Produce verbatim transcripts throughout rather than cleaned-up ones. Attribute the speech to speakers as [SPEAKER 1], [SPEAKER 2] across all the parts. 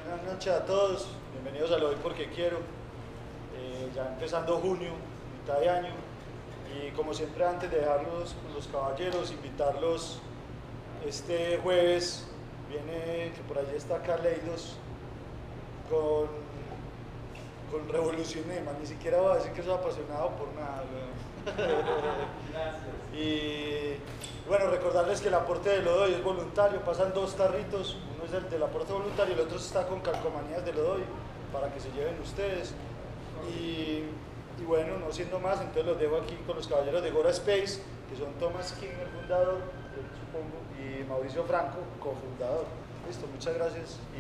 [SPEAKER 1] Buenas noches a todos, bienvenidos a Lo Doy Porque Quiero, eh, ya empezando junio, mitad de año, y como siempre antes de dejarlos con los caballeros, invitarlos este jueves, viene, que por allí está Carleidos, con, con Revolución Nema, ni siquiera va a decir que soy apasionado por nada.
[SPEAKER 2] Gracias.
[SPEAKER 1] Y bueno, recordarles que el aporte de Lodoy es voluntario, pasan dos tarritos, uno es el del aporte voluntario y el otro está con calcomanías de Lodoy para que se lleven ustedes. Y, y bueno, no siendo más, entonces los dejo aquí con los caballeros de Gora Space, que son Thomas King, el fundador, yo supongo, y Mauricio Franco, cofundador. Listo, muchas gracias. Y...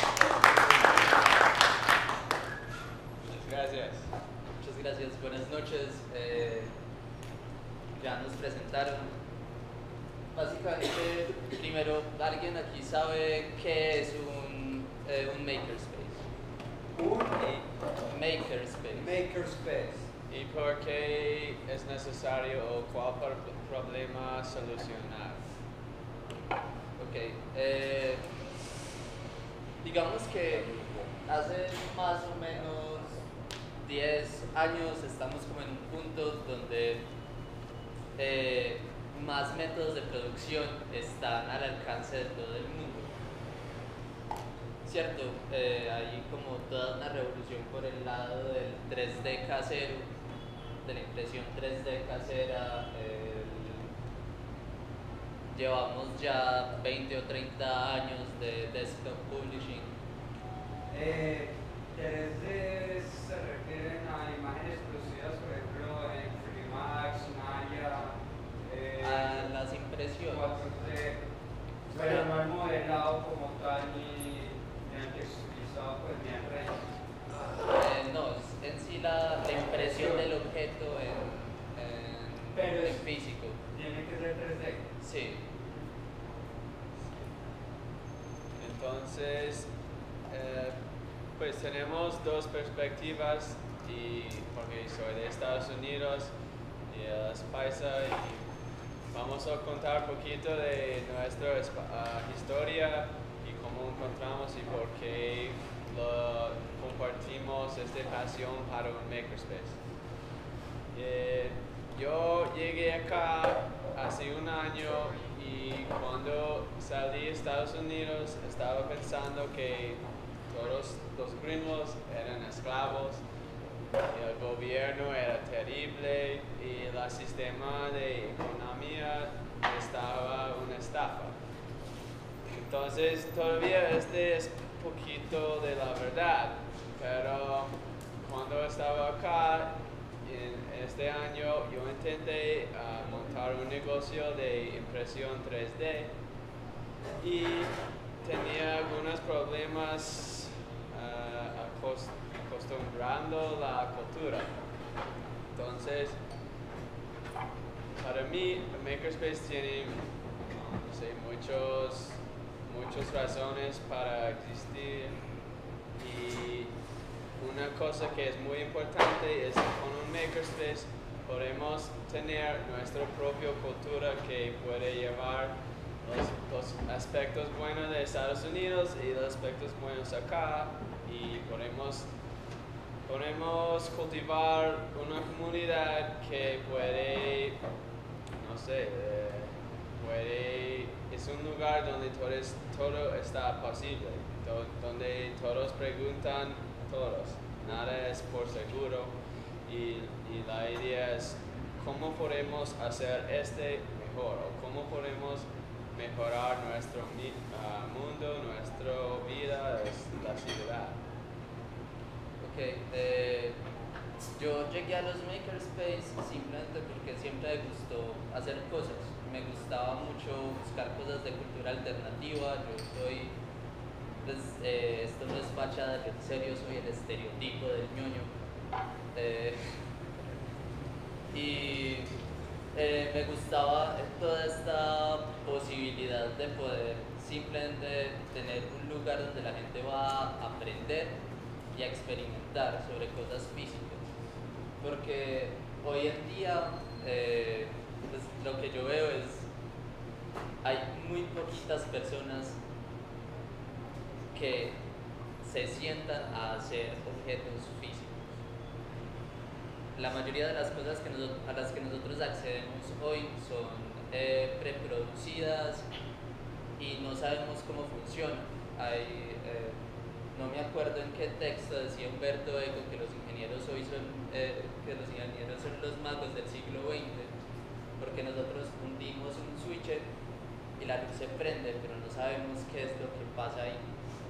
[SPEAKER 3] Muchas gracias.
[SPEAKER 2] Muchas gracias, buenas noches. Eh, ya nos presentaron. Básicamente, primero, ¿alguien aquí sabe qué es un, eh, un makerspace?
[SPEAKER 3] Un
[SPEAKER 2] Makerspace.
[SPEAKER 3] makerspace. ¿Y por qué es necesario o cuál problema solucionar?
[SPEAKER 2] Ok. Eh, digamos que hace más o menos diez años estamos como en un punto donde eh, más métodos de producción están al alcance de todo el mundo. Cierto, eh, hay como toda una revolución por el lado del tres D casero, de la impresión tres D casera. Eh, llevamos ya veinte o treinta años de desktop publishing.
[SPEAKER 4] Eh, tres D se refieren a imágenes producidas, por ejemplo, en Freemax, Maya, eh,
[SPEAKER 2] A las impresiones.
[SPEAKER 4] cuatro D, pero no el modelado como tal ni, ni el texturizado, pues ni el rey.
[SPEAKER 2] Eh, no, es en sí la, la impresión del objeto en, en,
[SPEAKER 4] Pero
[SPEAKER 2] en
[SPEAKER 4] es-
[SPEAKER 2] físico.
[SPEAKER 4] Tiene que ser tres D.
[SPEAKER 2] Sí.
[SPEAKER 3] Entonces, eh, pues tenemos dos perspectivas, y porque soy de Estados Unidos y él es paisa, y vamos a contar un poquito de nuestra uh, historia y cómo encontramos y por qué lo compartimos esta pasión para un makerspace. Eh, yo llegué acá hace un año y cuando salí de Estados Unidos estaba pensando que todos los gringos eran esclavos, y el gobierno era terrible y el sistema de economía estaba una estafa. Entonces todavía este es un poquito de la verdad, pero cuando estaba acá en este año yo intenté uh, montar un negocio de impresión tres D y tenía algunos problemas uh, acost acostumbrando la cultura. Entonces, para mí, el Makerspace tiene, no sé, muchos, muchas razones para existir, y una cosa que es muy importante es que con un Makerspace podemos tener nuestra propia cultura que puede llevar los, los aspectos buenos de Estados Unidos y los aspectos buenos acá, y podemos, podemos cultivar una comunidad que puede, no sé, eh, puede, es un lugar donde todo, es, todo está posible, to, donde todos preguntan todos, nada es por seguro, y, y la idea es cómo podemos hacer este mejor, o cómo podemos mejorar nuestro uh, mundo, nuestra vida, la ciudad.
[SPEAKER 2] Ok, eh, yo llegué a los makerspace simplemente porque siempre me gustó hacer cosas. Me gustaba mucho buscar cosas de cultura alternativa. Yo soy, pues, eh, esto no es fachada, yo en serio soy el estereotipo del ñoño. Eh, y eh, me gustaba toda esta posibilidad de poder simplemente tener un lugar donde la gente va a aprender y a experimentar sobre cosas físicas, porque hoy en día eh, pues, lo que yo veo es hay muy poquitas personas que se sientan a hacer objetos físicos. La mayoría de las cosas que nosotros, a las que nosotros accedemos hoy son eh, preproducidas y no sabemos cómo funcionan. Hay, eh, no me acuerdo en qué texto decía Humberto Eco que los ingenieros hoy son, eh, que los ingenieros son los magos del siglo veinte, porque nosotros hundimos un switch y la luz se prende, pero no sabemos qué es lo que pasa ahí.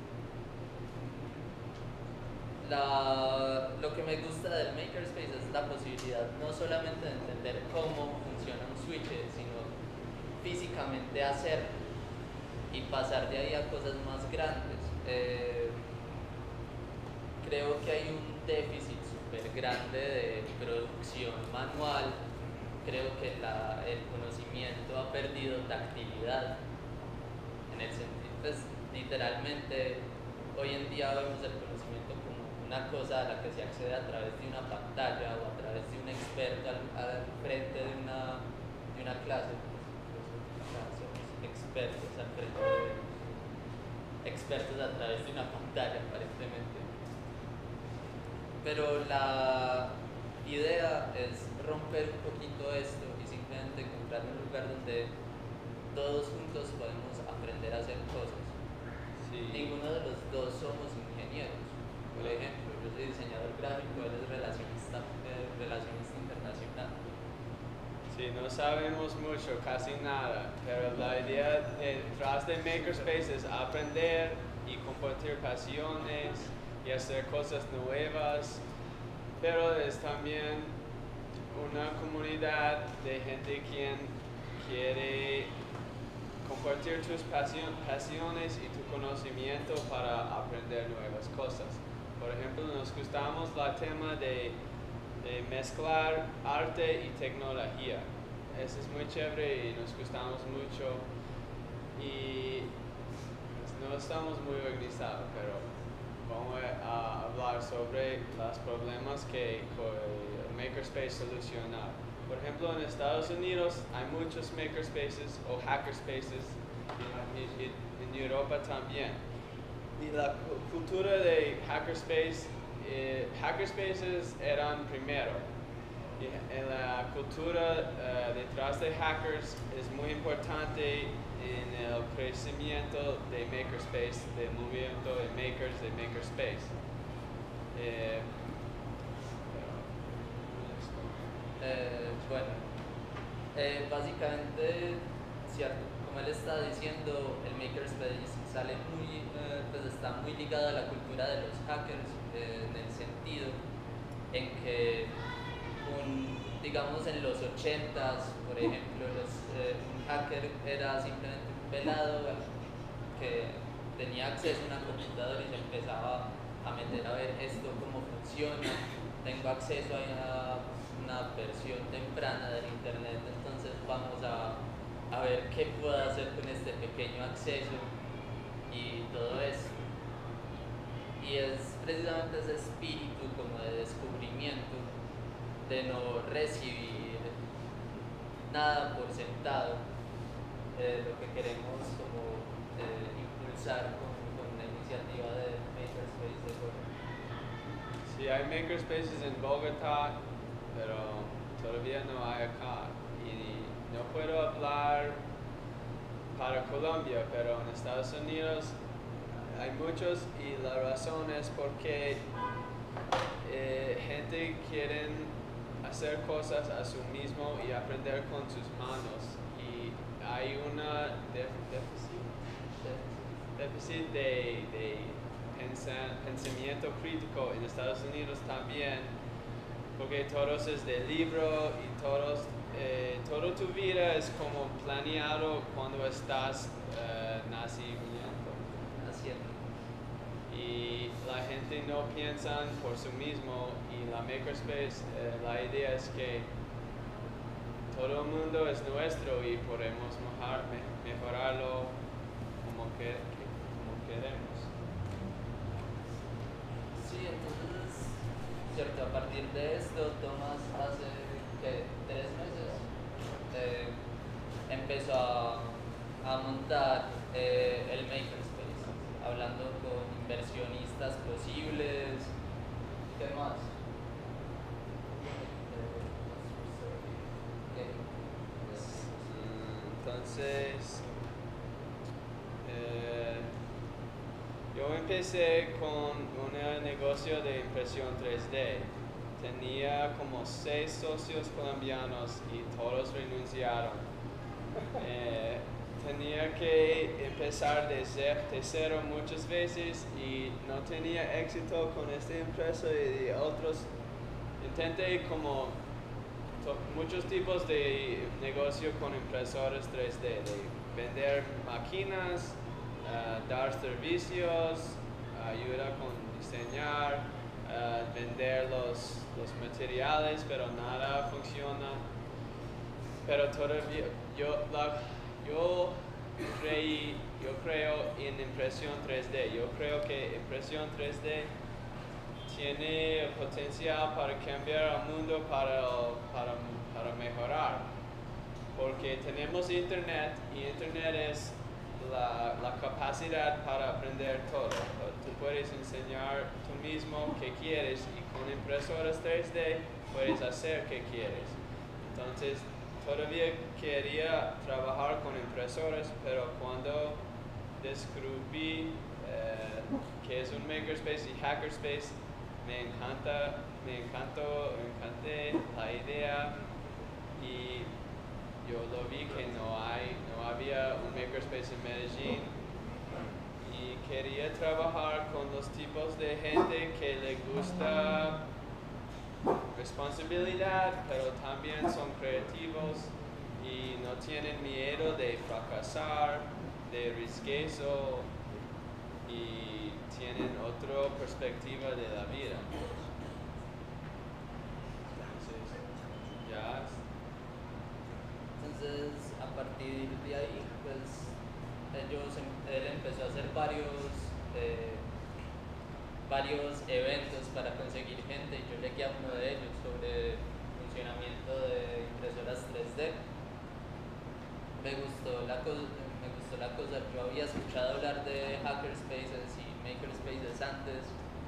[SPEAKER 2] La, lo que me gusta del Makerspace es la posibilidad no solamente de entender cómo funciona un switch, sino físicamente hacerlo y pasar de ahí a cosas más grandes. Eh, creo que hay un déficit súper grande de producción manual. Creo que la, el conocimiento ha perdido tactilidad, en el sentido, pues literalmente hoy en día vemos el conocimiento como una cosa a la que se accede a través de una pantalla o a través de un experto al, al frente de una, de una clase. Somos expertos al frente de, expertos a través de una pantalla aparentemente. Pero la idea es romper un poquito esto y simplemente encontrar un lugar donde todos juntos podemos aprender a hacer cosas.
[SPEAKER 3] Sí.
[SPEAKER 2] Ninguno de los dos somos ingenieros. Por ejemplo, yo soy diseñador gráfico, él es relacionista, eh, relacionista internacional.
[SPEAKER 3] Sí, no sabemos mucho, casi nada, pero la idea detrás de Makerspace es aprender y compartir pasiones y hacer cosas nuevas, pero es también una comunidad de gente quien quiere compartir tus pasiones y tu conocimiento para aprender nuevas cosas. Por ejemplo, nos gustamos el tema de, de mezclar arte y tecnología. Eso es muy chévere y nos gustamos mucho. Y pues, no estamos muy organizados, pero vamos a hablar sobre los problemas que el Makerspace soluciona. Por ejemplo, en Estados Unidos hay muchos Makerspaces o Hackerspaces, y, y, y en Europa también. Y la cultura de Hackerspace, eh, Hackerspaces eran primero. Y en la cultura uh, detrás de hackers es muy importante en el crecimiento de Makerspace, del movimiento de makers de Makerspace. Eh,
[SPEAKER 2] Eh, bueno, eh, básicamente, cierto, como él está diciendo, el Makerspace sale muy, eh, pues está muy ligado a la cultura de los hackers, eh, en el sentido en que, un, digamos en los ochentas, por ejemplo, los, eh, un hacker era simplemente un pelado que tenía acceso a una computadora y se empezaba a meter a ver esto cómo funciona, tengo acceso a una versión temprana del internet, entonces vamos a, a ver qué puedo hacer con este pequeño acceso y todo eso. Y es precisamente ese espíritu como de descubrimiento, de no recibir nada por sentado, eh, lo que queremos como eh, impulsar con, con la iniciativa de Makerspace de Colombia.
[SPEAKER 3] Sí, hay Makerspaces en Bogotá, pero todavía no hay acá. Y no puedo hablar para Colombia, pero en Estados Unidos hay muchos y la razón es porque eh, gente quiere hacer cosas a sí mismo y aprender con sus manos. Y hay una déficit, déficit de, de pensamiento crítico en Estados Unidos también, porque todos es de libro y todos, eh, toda tu vida es como planeado cuando estás eh, nacimiento.
[SPEAKER 2] Haciendo.
[SPEAKER 3] Y la gente no piensa por sí mismo y la Makerspace, eh, la idea es que todo el mundo es nuestro y podemos mejorar, mejorarlo como, que, como queremos.
[SPEAKER 2] Sí, entonces, cierto, a partir de esto, Tomás hace ¿qué? tres meses eh, empezó a, a montar eh, el Makerspace, hablando con inversionistas
[SPEAKER 3] empecé con un negocio de impresión tres D. Tenía como seis socios colombianos y todos renunciaron. Eh, tenía que empezar de cero muchas veces y no tenía éxito con esta empresa y de otros. Intenté como muchos tipos de negocio con impresoras tres D, de vender máquinas, uh, dar servicios, ayuda con diseñar, uh, vender los, los materiales, pero nada funciona. Pero todavía yo, la, yo, creí, yo creo en impresión tres D. Yo creo que impresión tres D tiene potencial para cambiar el mundo, para, para, para mejorar. Porque tenemos internet y internet es la, la capacidad para aprender todo. Tú puedes enseñar tú mismo qué quieres y con impresoras tres D puedes hacer qué quieres. Entonces, todavía quería trabajar con impresoras, pero cuando descubrí eh, que es un makerspace y hackerspace, me encanta, me encantó, me encanté la idea y yo lo vi que no hay, no había un makerspace en Medellín y quería trabajar con los tipos de gente que le gusta responsabilidad, pero también son creativos y no tienen miedo de fracasar, de riesgoso y tienen otra perspectiva de la vida. Entonces, ya.
[SPEAKER 2] Entonces, a partir de ahí, pues, ellos, él empezó a hacer varios, eh, varios eventos para conseguir gente y yo llegué a uno de ellos sobre funcionamiento de impresoras tres D. Me gustó la cosa, me gustó la cosa, yo había escuchado hablar de hackerspaces y makerspaces antes,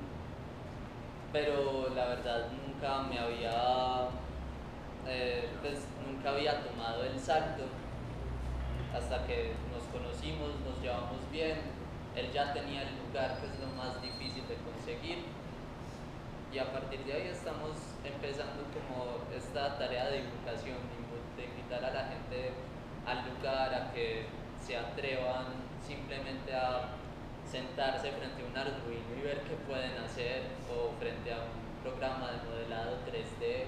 [SPEAKER 2] pero la verdad nunca me había, eh, pues nunca había tomado el salto hasta que nos conocimos, nos llevamos bien. Él ya tenía el lugar, que es lo más difícil de conseguir, y a partir de ahí estamos empezando como esta tarea de divulgación, de invitar a la gente al lugar, a que se atrevan simplemente a sentarse frente a un Arduino y ver qué pueden hacer, o frente a un programa de modelado tres D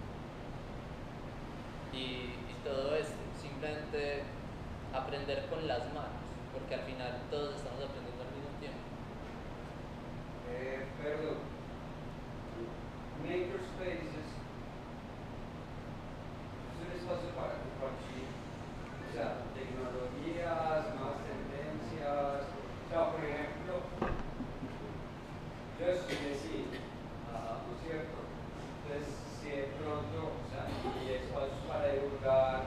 [SPEAKER 2] y, y todo esto, simplemente aprender con las manos, porque al final todos estamos aprendiendo al mismo tiempo.
[SPEAKER 4] Eh, perdón, makerspaces es un espacio para compartir, o sea, tecnologías, nuevas tendencias. O sea, por ejemplo, yo estudié cine, ¿no es cierto? Entonces, si de pronto, o sea, y espacios para divulgar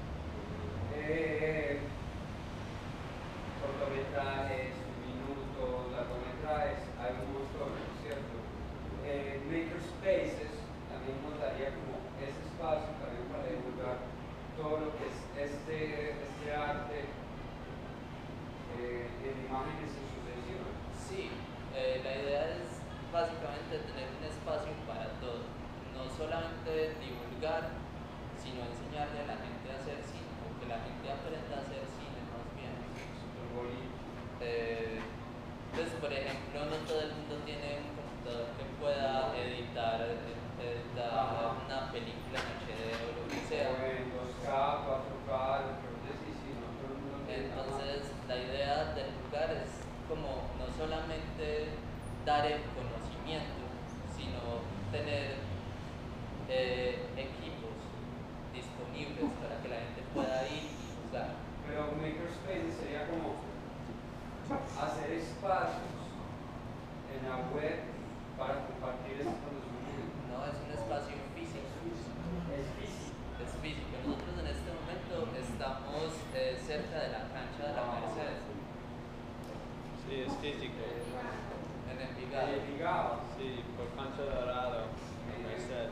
[SPEAKER 4] eh, cortometrajes, minutos, largometrajes, hay un montón, ¿no es cierto? Eh, makerspaces también nos daría como ese espacio también para divulgar todo lo que es este, este arte eh, en imágenes en sucesión.
[SPEAKER 2] Sí, eh, la idea es básicamente tener un espacio para todo, no solamente divulgar, sino enseñarle a la gente a hacer cine, o que la gente aprenda a hacer cine más bien.
[SPEAKER 4] Súper bonito.
[SPEAKER 2] Eh, pues, por ejemplo, no todo el mundo tiene un computador que pueda editar, editar una película en H D o lo que sea.
[SPEAKER 4] O en dos K, cuatro K, lo que sí, sí, no todo el mundo tiene.
[SPEAKER 2] Entonces, la idea del lugar es como no solamente dar el conocimiento, sino tener eh, equipos disponibles para que la gente pueda ir y jugar.
[SPEAKER 4] Pero makerspace sería como hacer espacios en la web para compartir estos conocimientos.
[SPEAKER 2] No es un espacio físico.
[SPEAKER 4] Es físico.
[SPEAKER 2] Es físico. Nosotros en este momento estamos eh, cerca de la cancha de la Mercedes.
[SPEAKER 3] Sí, es físico.
[SPEAKER 2] En Envigado.
[SPEAKER 4] El ligado.
[SPEAKER 3] Sí, por Pancho Dorado. Merced.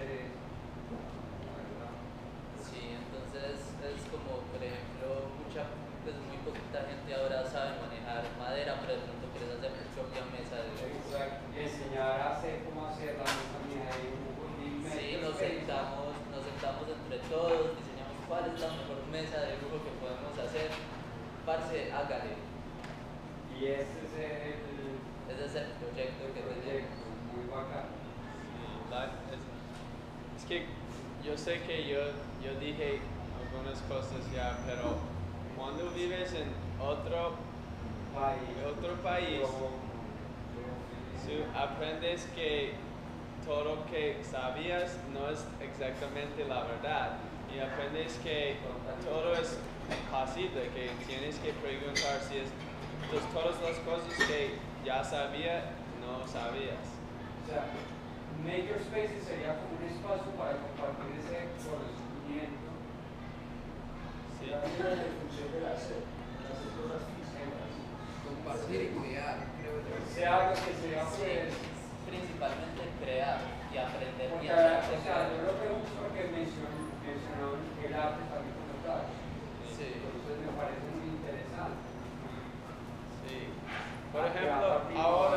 [SPEAKER 2] Sí, entonces es como, por ejemplo, mucha, pues muy poquita gente ahora sabe manejar madera, pero de pronto quieres hacer tu propia
[SPEAKER 4] este es el
[SPEAKER 2] Ese es el proyecto que tenemos.
[SPEAKER 4] proyecto, muy bacán.
[SPEAKER 3] Sí, la- es, es que yo sé que yo, yo dije algunas cosas ya, pero cuando vives en otro,
[SPEAKER 4] País.
[SPEAKER 3] otro país,
[SPEAKER 4] Yo-
[SPEAKER 3] tú aprendes que todo lo que sabías no es exactamente la verdad. Y aprendes que todo es posible, que tienes que preguntar si es entonces, todas las cosas que ya sabía, no sabías.
[SPEAKER 4] O sea, Makerspace sería como un espacio para compartir ese conocimiento.
[SPEAKER 3] Sí.
[SPEAKER 1] La vida de función de hacer, de hacer cosas físicas.
[SPEAKER 5] Compartir y cuidar, creo yo.
[SPEAKER 4] Sea algo que sea
[SPEAKER 2] Sí,
[SPEAKER 4] pues,
[SPEAKER 2] principalmente crear y aprender y
[SPEAKER 4] porque,
[SPEAKER 2] hacer
[SPEAKER 4] o sea, yo lo pregunto porque mencionaron, mencionaron el arte también como tal.
[SPEAKER 2] Sí.
[SPEAKER 4] Entonces me parece muy interesante.
[SPEAKER 3] Sí. Por
[SPEAKER 4] Ah,
[SPEAKER 3] ejemplo,
[SPEAKER 4] ya, partido
[SPEAKER 3] ahora...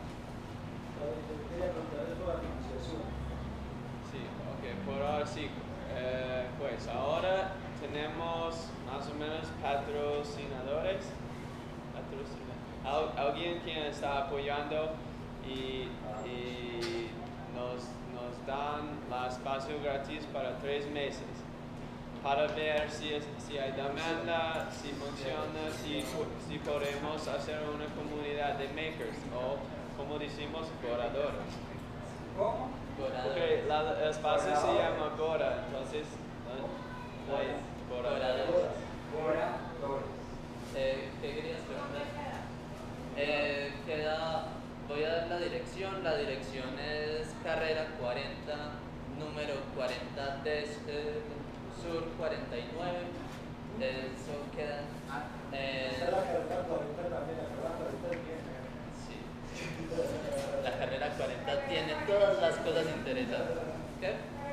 [SPEAKER 1] Yo quería contar eso de la financiación.
[SPEAKER 3] Sí, ok, por ahora sí. Eh, pues ahora tenemos más o menos patrocinadores. Patrocina- al- alguien quien está apoyando y, y nos, nos dan el espacio gratis para tres meses para ver si, es, si hay demanda, si funciona, si, po- si podemos hacer una comunidad de makers o, como decimos, curadores.
[SPEAKER 4] ¿Cómo?
[SPEAKER 3] Porque la- el espacio se llama Gora, entonces no, no hay Gora.
[SPEAKER 4] Oradores.
[SPEAKER 2] Eh, ¿Qué querías preguntar? Eh, queda, voy a dar la dirección. La dirección es carrera cuarenta, número cuarenta D, eh, sur cuarenta y nueve. Eso queda. Eh,
[SPEAKER 1] Esa es la carrera cuarenta también, la carrera cuarenta es bien.
[SPEAKER 2] sí. La carrera cuarenta tiene todas las cosas interesantes. ¿Qué?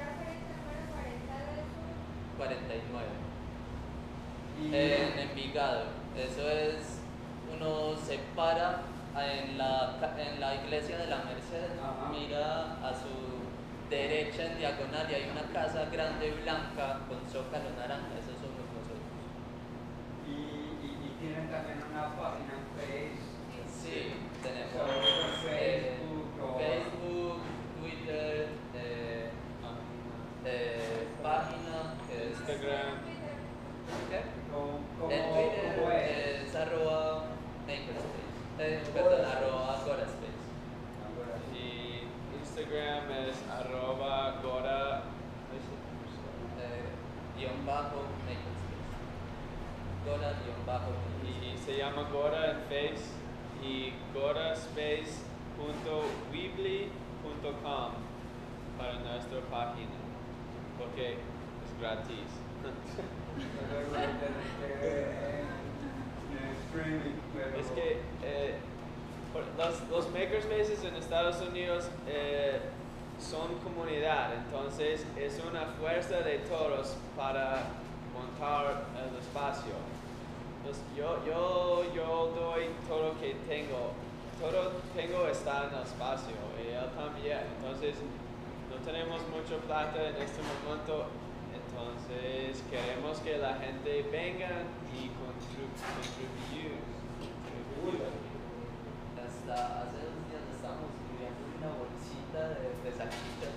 [SPEAKER 2] cuarenta y nueve.
[SPEAKER 4] Y
[SPEAKER 2] En Envigado. Eso es, uno se para en la, ca- en la iglesia de la Merced,
[SPEAKER 4] Ajá.
[SPEAKER 2] mira a su derecha en diagonal y hay una casa grande blanca con zócalo naranja. Esos somos nosotros.
[SPEAKER 4] y, y, y tienen también una página en Facebook.
[SPEAKER 2] Sí, tenemos
[SPEAKER 4] Sobre
[SPEAKER 2] eh,
[SPEAKER 4] Facebook o-
[SPEAKER 2] Facebook, Twitter, eh, eh, página, que es
[SPEAKER 3] Instagram.
[SPEAKER 2] ¿qué?
[SPEAKER 4] ¿Cómo, cómo,
[SPEAKER 2] En Twitter
[SPEAKER 4] cómo es?
[SPEAKER 2] es arroba makerspace, eh, perdón, arroba goraspace.
[SPEAKER 3] Y Instagram es arroba Gora.
[SPEAKER 2] Eh, guión bajo makerspace. Gora guión bajo
[SPEAKER 3] Y se llama Gora en Face y goraspace punto weebly punto com para nuestra página porque es gratis.
[SPEAKER 4] Luego de- de- de- en streaming, pero-
[SPEAKER 3] Es que eh, por- los, los makerspaces en Estados Unidos eh, son comunidad, entonces es una fuerza de todos para montar el espacio. Entonces, yo, yo, yo doy todo lo que tengo, todo tengo está en el espacio y él también, entonces no tenemos mucha plata en este momento, entonces queremos que la gente venga y contribu- contribuir. contribuya.
[SPEAKER 2] Hasta hace dos días estábamos estudiando una bolsita de, de salchichas.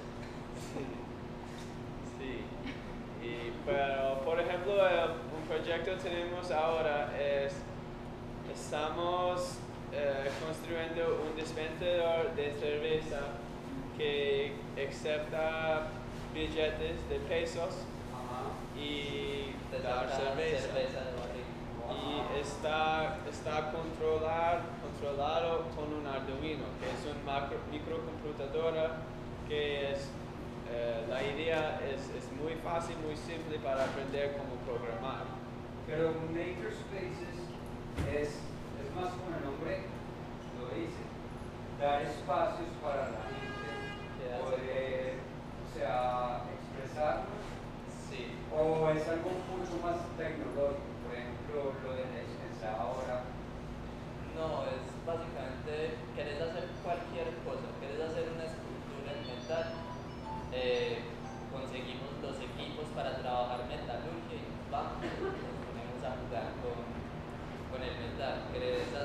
[SPEAKER 3] Sí, y, pero por ejemplo, eh, un proyecto que tenemos ahora es, estamos eh, construyendo un dispensador de cerveza que acepta billetes de pesos
[SPEAKER 4] Ajá.
[SPEAKER 3] y
[SPEAKER 2] Te
[SPEAKER 3] dar
[SPEAKER 2] sacan
[SPEAKER 3] cerveza.
[SPEAKER 2] cerveza de barril.
[SPEAKER 3] Y está, está controlar, controlado con un Arduino, que es una macro- microcomputadora que es, eh, la idea es, es muy fácil, muy simple para aprender cómo programar.
[SPEAKER 4] Pero Makerspaces es, es más como el nombre lo dice, dar espacios para la gente
[SPEAKER 2] Que hace
[SPEAKER 4] poder, o sea, expresarnos,
[SPEAKER 2] Sí.
[SPEAKER 4] o es algo mucho más tecnológico, por ejemplo, lo de la dispensadora.
[SPEAKER 2] No, es básicamente, querés hacer cualquier cosa, querés hacer una escultura en metal, eh, conseguimos los equipos para trabajar metalurgia y nos vamos, nos ponemos a jugar con, con el metal. Querés hacer una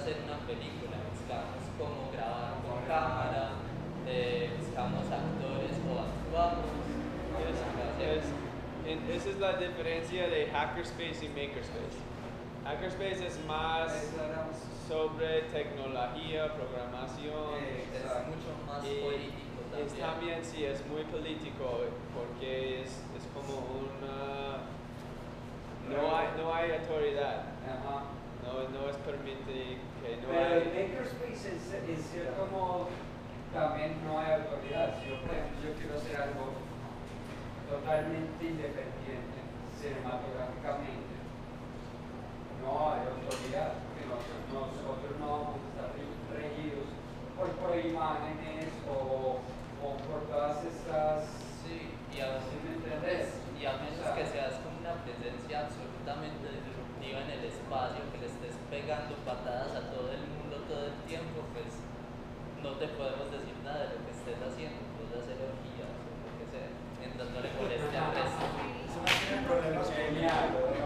[SPEAKER 2] película, buscamos cómo grabar con cámara, eh, buscamos actores o actuamos.
[SPEAKER 3] Es, es, en- esa es la diferencia de Hackerspace y Makerspace. Hackerspace es más
[SPEAKER 4] Esa era-
[SPEAKER 3] sobre tecnología, programación.
[SPEAKER 4] Eh,
[SPEAKER 2] Es mucho más
[SPEAKER 3] Y
[SPEAKER 2] político también.
[SPEAKER 3] Es también, sí, es muy político porque es, es como una... No hay, no hay autoridad,
[SPEAKER 4] Ajá.
[SPEAKER 3] no, no es permite que no
[SPEAKER 4] Pero en
[SPEAKER 3] hay...
[SPEAKER 4] Makerspace, en, ce- en cierto modo, también no hay autoridad. Si yo, por ejemplo, yo quiero hacer algo totalmente independiente, cinematográficamente, no hay autoridad, porque nosotros, nosotros no vamos a estar re- regidos por, por imágenes o, o por todas estas...
[SPEAKER 2] Sí, y a,
[SPEAKER 4] ¿Sí me entendés?
[SPEAKER 2] y a menos
[SPEAKER 4] O sea,
[SPEAKER 2] que seas como una presencia absolutamente disruptiva en el espacio, que le estés pegando patadas a todo el mundo todo el tiempo, pues no te podemos decir nada de lo que estés haciendo, puedes hacer orgías o lo que sea, mientras no le moleste al resto.
[SPEAKER 1] Eso no tiene problemas con
[SPEAKER 4] Genial.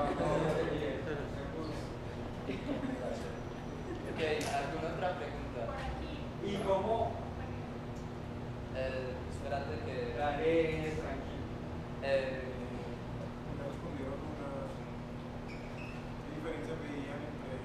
[SPEAKER 2] Ok, ¿alguna otra pregunta?
[SPEAKER 4] ¿Y cómo?
[SPEAKER 2] Eh, espérate que...
[SPEAKER 4] Dale, tranquilo.
[SPEAKER 2] Eh,
[SPEAKER 6] Me respondieron una ¿qué diferencia veían entre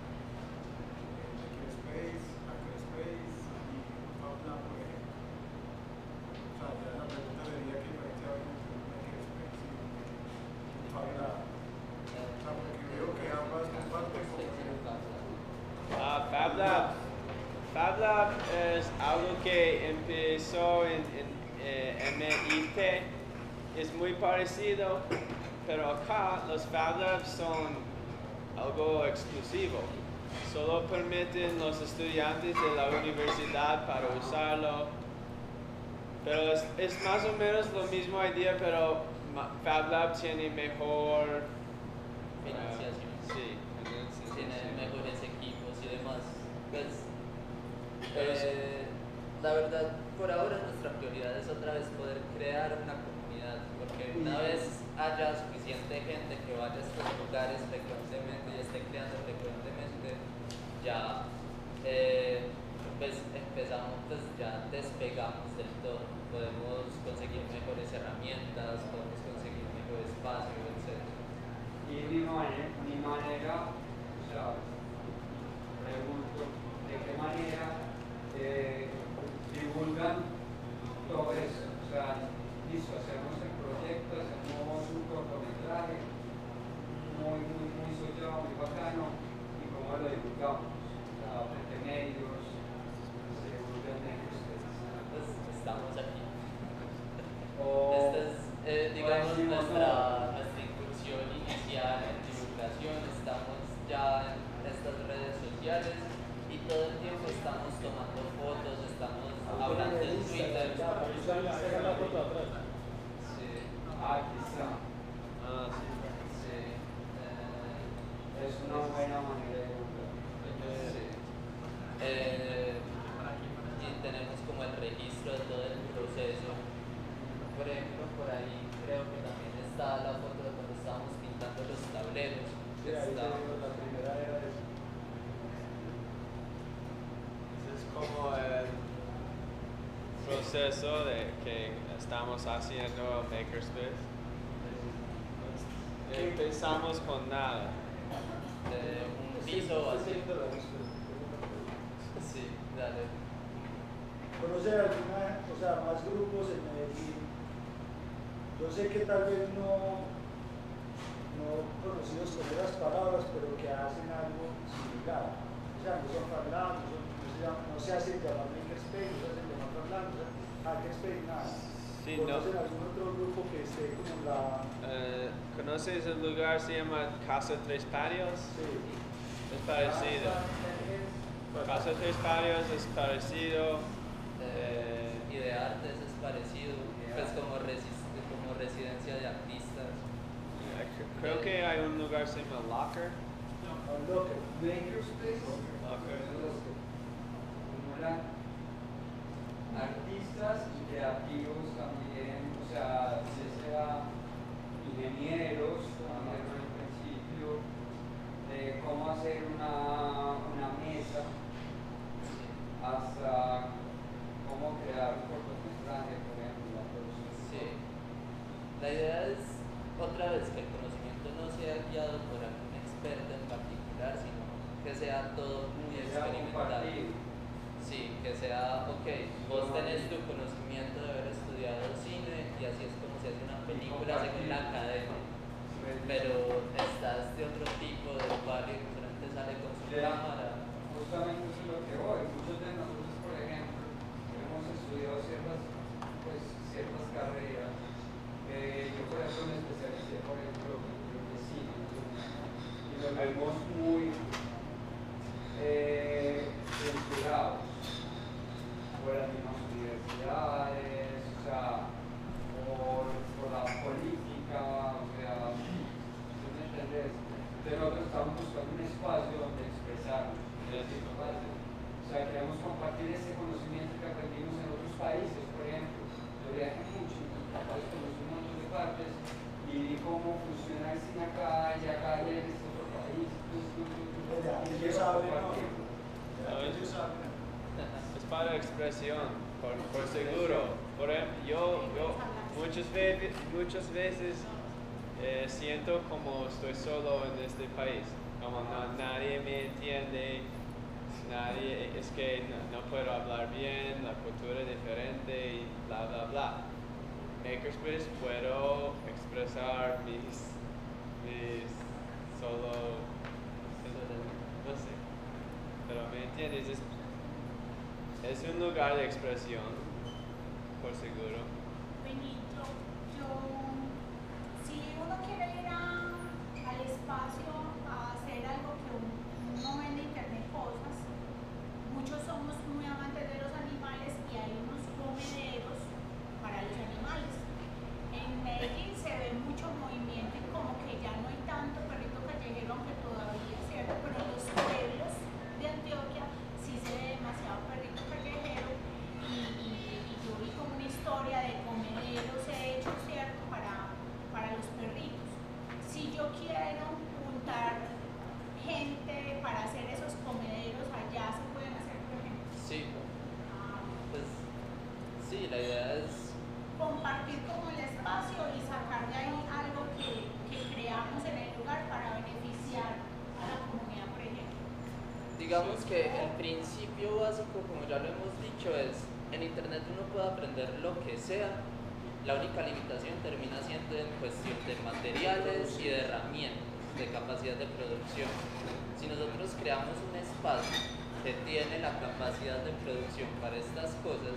[SPEAKER 6] Makerspace, Hackerspace y FabLab, por ejemplo? O sea, ya la pregunta sería qué diferencia ven entre un Makerspace y un FabLab. O sea, porque veo que ambas comparten como
[SPEAKER 3] Ah, FabLab. FabLab es algo que empezó en, en eh, M I T. Es muy parecido, pero acá los FabLabs son algo exclusivo. Solo permiten los estudiantes de la universidad para usarlo. Pero es, es más o menos la misma idea, pero ma- FabLab tiene mejor ah,
[SPEAKER 2] Financiación.
[SPEAKER 3] sí, financiación.
[SPEAKER 2] Tiene mejores equipos y demás. Pues,
[SPEAKER 3] Pero sí.
[SPEAKER 2] eh, la verdad, por ahora nuestra prioridad es otra vez poder crear una comunidad, porque una vez haya suficiente gente que vaya a estos lugares frecuentemente y esté creando frecuentemente, ya eh, pues empezamos, pues ya despegamos del todo. Podemos conseguir mejores herramientas, podemos conseguir mejor espacio, etcétera.
[SPEAKER 4] Y mi manera, mi manera, o sea, pregunto, ¿de qué manera eh, divulgan todo eso? O sea, listo, hacemos el proyecto, hacemos un cortometraje muy, muy, muy soñado, muy bacano, y cómo lo divulgamos. O sea, frente a medios, se divulgan medios.
[SPEAKER 2] Pues estamos aquí.
[SPEAKER 4] O,
[SPEAKER 2] Esta es, eh, digamos,
[SPEAKER 4] o decimos,
[SPEAKER 2] nuestra, nuestra incursión inicial en divulgación. Estamos ya en estas redes sociales y todo el tiempo estamos tomando fotos, estamos hablando en Twitter. Sí,
[SPEAKER 4] ah, aquí está.
[SPEAKER 3] Ah, sí.
[SPEAKER 2] sí. eh,
[SPEAKER 4] Es una buena manera de divulgar.
[SPEAKER 2] sí. Eh, y tenemos como el registro de todo el proceso. Por ejemplo, por ahí creo que también está la foto de cuando estábamos pintando los tableros. Está-
[SPEAKER 3] Ese es como el proceso de que estamos haciendo Makerspace. Empezamos con nada.
[SPEAKER 2] de un piso así. Sí, dale.
[SPEAKER 1] ¿Conocer alguna, o sea, más grupos en Medellín? Yo sé que tal vez no, no conocidos con esas palabras, pero que hacen algo similar. O sea, no son FabLab, no, son- no se llaman- no se hacen llamar Makerspace, no se hacen llamar FabLab, no se hacen Hackerspace, nada.
[SPEAKER 3] Sí, no.
[SPEAKER 1] ¿Conocen algún otro grupo que esté como en la...
[SPEAKER 3] Eh, ¿Conoces el lugar? Se llama Casa Tres Patios.
[SPEAKER 1] Sí.
[SPEAKER 3] Es parecido. Casa Tres Patios es parecido.
[SPEAKER 2] Eh,
[SPEAKER 3] Eh,
[SPEAKER 2] y de artes es parecido, pues como, resis- como residencia de artistas.
[SPEAKER 3] eh, cre- creo que hay un lugar que se llama Locker.
[SPEAKER 1] Un locker.
[SPEAKER 4] Makerspace.
[SPEAKER 3] Locker.
[SPEAKER 4] Como eran artistas y creativos también, o sea, ya sea ingenieros, como dijeron al principio, de cómo hacer una, una mesa
[SPEAKER 2] que sea, ok, vos tenés tu conocimiento de haber estudiado cine y así es como se hace una película según la academia. Pero estás de otro tipo, de cual el diferente sale con su cámara.
[SPEAKER 4] Justamente eso es lo que voy. Muchos de nosotros, por ejemplo, hemos estudiado ciertas, pues, ciertas carreras. Eh, yo, por ejemplo, me especialicé, por ejemplo, en cine, y lo vemos muy eh, censurados por las mismas universidades, o sea, por, por la política, o sea, ¿sí me entendés? Pero nosotros estamos buscando un espacio donde expresarnos. O sea, queremos compartir ese conocimiento que aprendimos en otros países, por ejemplo. Yo viajé mucho, entonces conocí un montón de partes y vi cómo funciona el cine acá y acá y en este otro país. Entonces,
[SPEAKER 1] Ellos saben, ¿no?
[SPEAKER 3] ¿Sabes?
[SPEAKER 1] Ellos saben.
[SPEAKER 3] Es para expresión, por, por seguro. Por ejemplo, yo, yo muchas veces, muchas veces eh, siento como estoy solo en este país, como no, nadie me entiende, nadie, es que no, no puedo hablar bien, la cultura es diferente y bla bla bla. Makerspace puedo expresar mis, mis solo, no sé, pero me entiendes, es, es un lugar de expresión, por seguro.
[SPEAKER 7] Benito, yo, si uno quiere ir a, al espacio a hacer algo que uno, uno ve en internet cosas, muchos somos muy amantes de los animales y hay unos comederos para los animales. En Medellín se ve mucho movimiento y como que ya no hay tanto perrito callejero, aunque todavía es cierto, pero en los pueblos de Antioquia sí se ve demasiado perrito callejero y, y, y yo vi como una historia de comederos hechos, ¿cierto?, para, para los perritos. Si yo quiero juntar gente para hacer esos comederos allá, ¿se pueden hacer, por ejemplo?
[SPEAKER 2] Sí,
[SPEAKER 7] Ah,
[SPEAKER 2] pues sí, la idea es
[SPEAKER 7] compartir como el espacio y sacar de ahí algo que, que creamos en el lugar para beneficiar a la comunidad, por ejemplo.
[SPEAKER 2] digamos que el principio básico, como ya lo hemos dicho, es en internet uno puede aprender lo que sea, la única limitación termina siendo en cuestión de materiales y de herramientas, de capacidad de producción. Si nosotros creamos un espacio que tiene la capacidad de producción para estas cosas,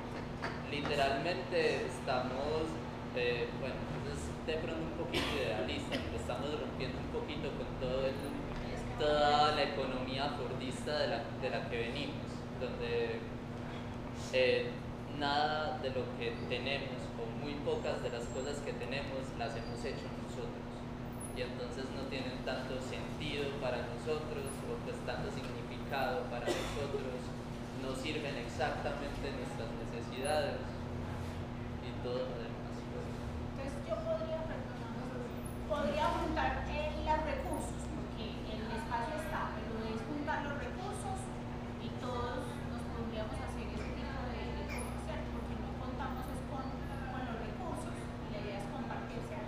[SPEAKER 2] literalmente estamos, eh, bueno, es de pronto un poquito idealista, pero estamos rompiendo un poquito con todo el, toda la economía fordista de la, de la que venimos, donde eh, nada de lo que tenemos, o muy pocas de las cosas que tenemos, las hemos hecho nosotros. Y entonces no tienen tanto sentido para nosotros, o pues tanto significado para nosotros, no sirven exactamente nuestras necesidades y todo lo demás.
[SPEAKER 7] Entonces yo podría, perdóname, podría juntar eh, los recursos, porque el espacio está, pero es juntar los recursos y todos nos podríamos hacer ese tipo de, de cosas, ¿cierto? Porque no contamos es con, con los recursos y la idea es compartir, ¿cierto?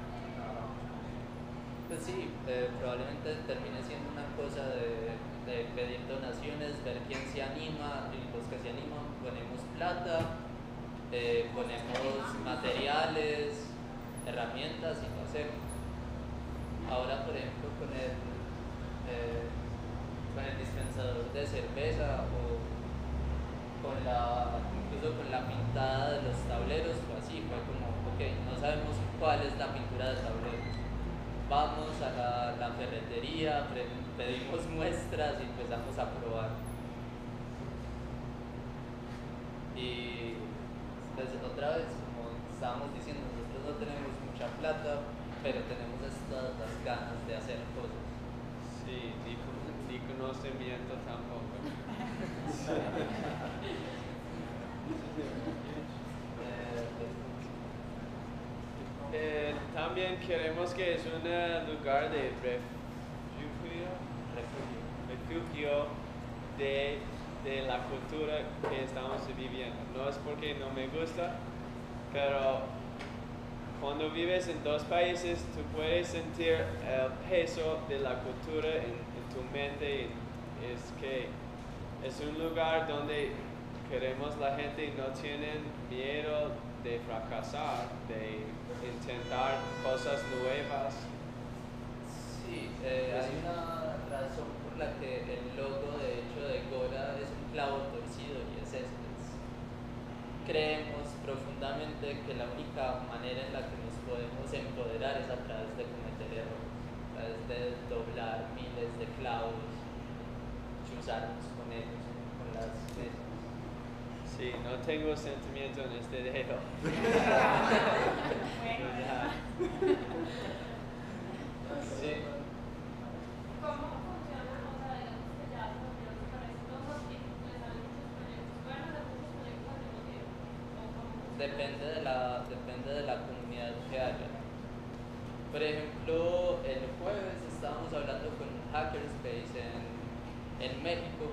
[SPEAKER 2] Pues sí, eh, probablemente termine siendo una cosa de, de pedir donaciones, ver quién se anima, y los que se animan ponemos plata, eh, ponemos materiales, herramientas y lo hacemos. Ahora, por ejemplo, con el, eh, con el dispensador de cerveza o con la, incluso con la pintada de los tableros, fue así, fue como, ok, no sabemos cuál es la pintura de tableros. Vamos a la, la ferretería, pedimos muestras y empezamos a probar. Y pues otra vez, como estábamos diciendo, nosotros no tenemos mucha plata, pero tenemos estas las ganas de hacer cosas.
[SPEAKER 3] Sí, ni, ni conocimiento tampoco. Eh, también queremos que es un eh, lugar de refugio, refugio, refugio de, de la cultura que estamos viviendo. No es porque no me gusta, pero cuando vives en dos países, tú puedes sentir el peso de la cultura en, en tu mente. Es que es un lugar donde queremos la gente no tienen miedo de fracasar, de intentar cosas nuevas.
[SPEAKER 2] Sí, eh, hay una razón por la que el logo de hecho de Gora es un clavo torcido y es este. Creemos profundamente que la única manera en la que nos podemos empoderar es a través de cometer errores, a través de doblar miles de clavos, chuzarnos con ellos, con las mesas.
[SPEAKER 3] Sí, no tengo sentimiento en este dedo.
[SPEAKER 7] Bueno,
[SPEAKER 2] Sí.
[SPEAKER 8] ¿Cómo funciona? O sea, digamos que ya cambiaron con esto, porque les salen muchos proyectos, pueden hacer muchos proyectos al mismo tiempo. ¿O cómo funciona?
[SPEAKER 2] Depende de la, depende de la comunidad que haya. Por ejemplo, el jueves estábamos hablando con Hackerspace en, en México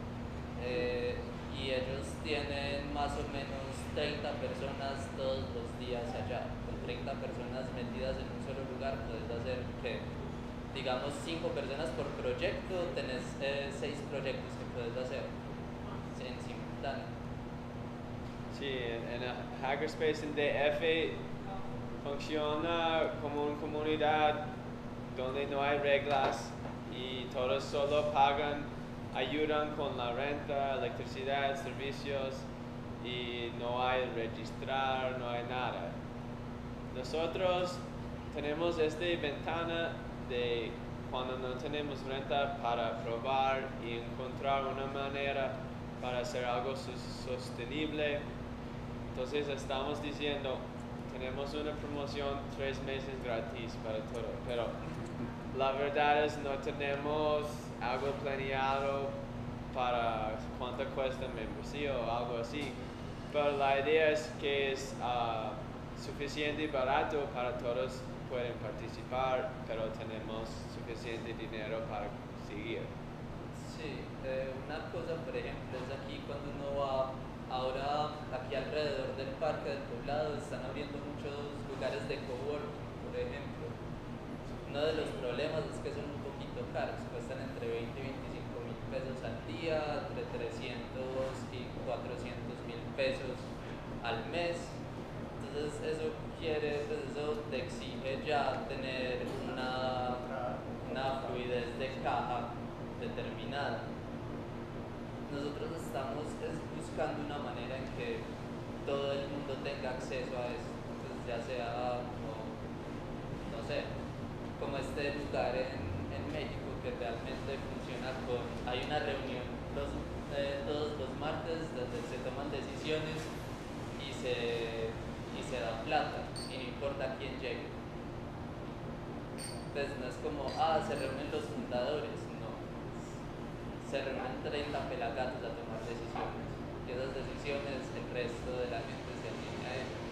[SPEAKER 2] eh, y ellos tienen más o menos treinta personas todos los días allá. Con treinta personas metidas en un solo lugar puedes hacer que, digamos, cinco personas por proyecto, tenés eh, seis proyectos que puedes hacer en simultáneo.
[SPEAKER 3] Sí, en, en el Hackerspace en D F funciona como una comunidad donde no hay reglas y todos solo pagan, ayudan con la renta, electricidad, servicios y no hay registrar, no hay nada. Nosotros tenemos esta ventana de cuando no tenemos renta para probar y encontrar una manera para hacer algo sostenible. Entonces estamos diciendo, tenemos una promoción tres meses gratis para todo, pero la verdad es no tenemos algo planeado para cuánto cuesta membresía o algo así. Pero la idea es que es uh, suficiente y barato para todos pueden participar, pero tenemos suficiente dinero para seguir.
[SPEAKER 2] Sí, eh, una cosa por ejemplo es aquí cuando uno va, ahora aquí alrededor del parque del poblado están abriendo muchos lugares de coworking, por ejemplo. Uno de los problemas es que son un poquito caros, cuestan entre veinte y veinticinco mil pesos al día, entre trescientos y cuatrocientos mil pesos al mes. Entonces eso quiere, pues eso te exige ya tener una, una fluidez de caja determinada. Nosotros estamos es buscando una manera en que todo el mundo tenga acceso a eso, pues ya sea como, no sé, como este lugar en, en México que realmente funciona con, hay una reunión los, eh, todos los martes donde se toman decisiones y se, y se da plata y no importa quién llegue. Entonces no es como, ah, se reúnen los fundadores, no. Se reúnen treinta pelagatos a tomar decisiones y esas decisiones el resto de la gente se alinea a ellas.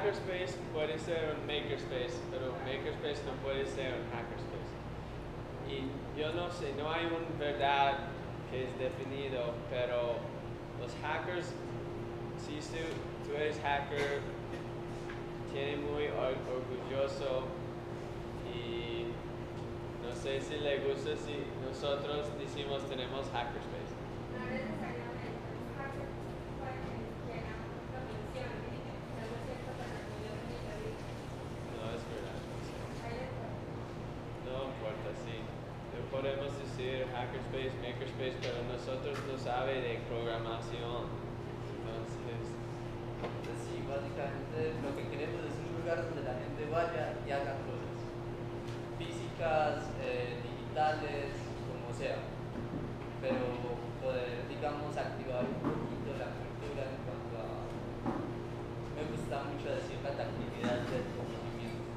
[SPEAKER 3] hackerspace puede ser un makerspace, pero un makerspace no puede ser un hackerspace. Y yo no sé, no hay una verdad que es definido, pero los hackers, si tú, tú eres hacker, tiene muy or- orgulloso y no sé si le gusta si nosotros decimos tenemos hackerspace.
[SPEAKER 8] No necesariamente los hackers pueden llegar a mencionar y no es cierto para el orgullo de mi país.
[SPEAKER 3] No es verdad.
[SPEAKER 8] Ahí está.
[SPEAKER 3] No importa, sí. No podemos decir hackerspace, makerspace, pero nosotros no sabe de programación. Entonces,
[SPEAKER 2] Pues sí, básicamente lo que queremos es un lugar donde la gente vaya y haga cosas físicas, eh, digitales, como sea, pero poder, digamos, activar un poquito la cultura en cuanto a, me gusta mucho decir la tangibilidad del conocimiento.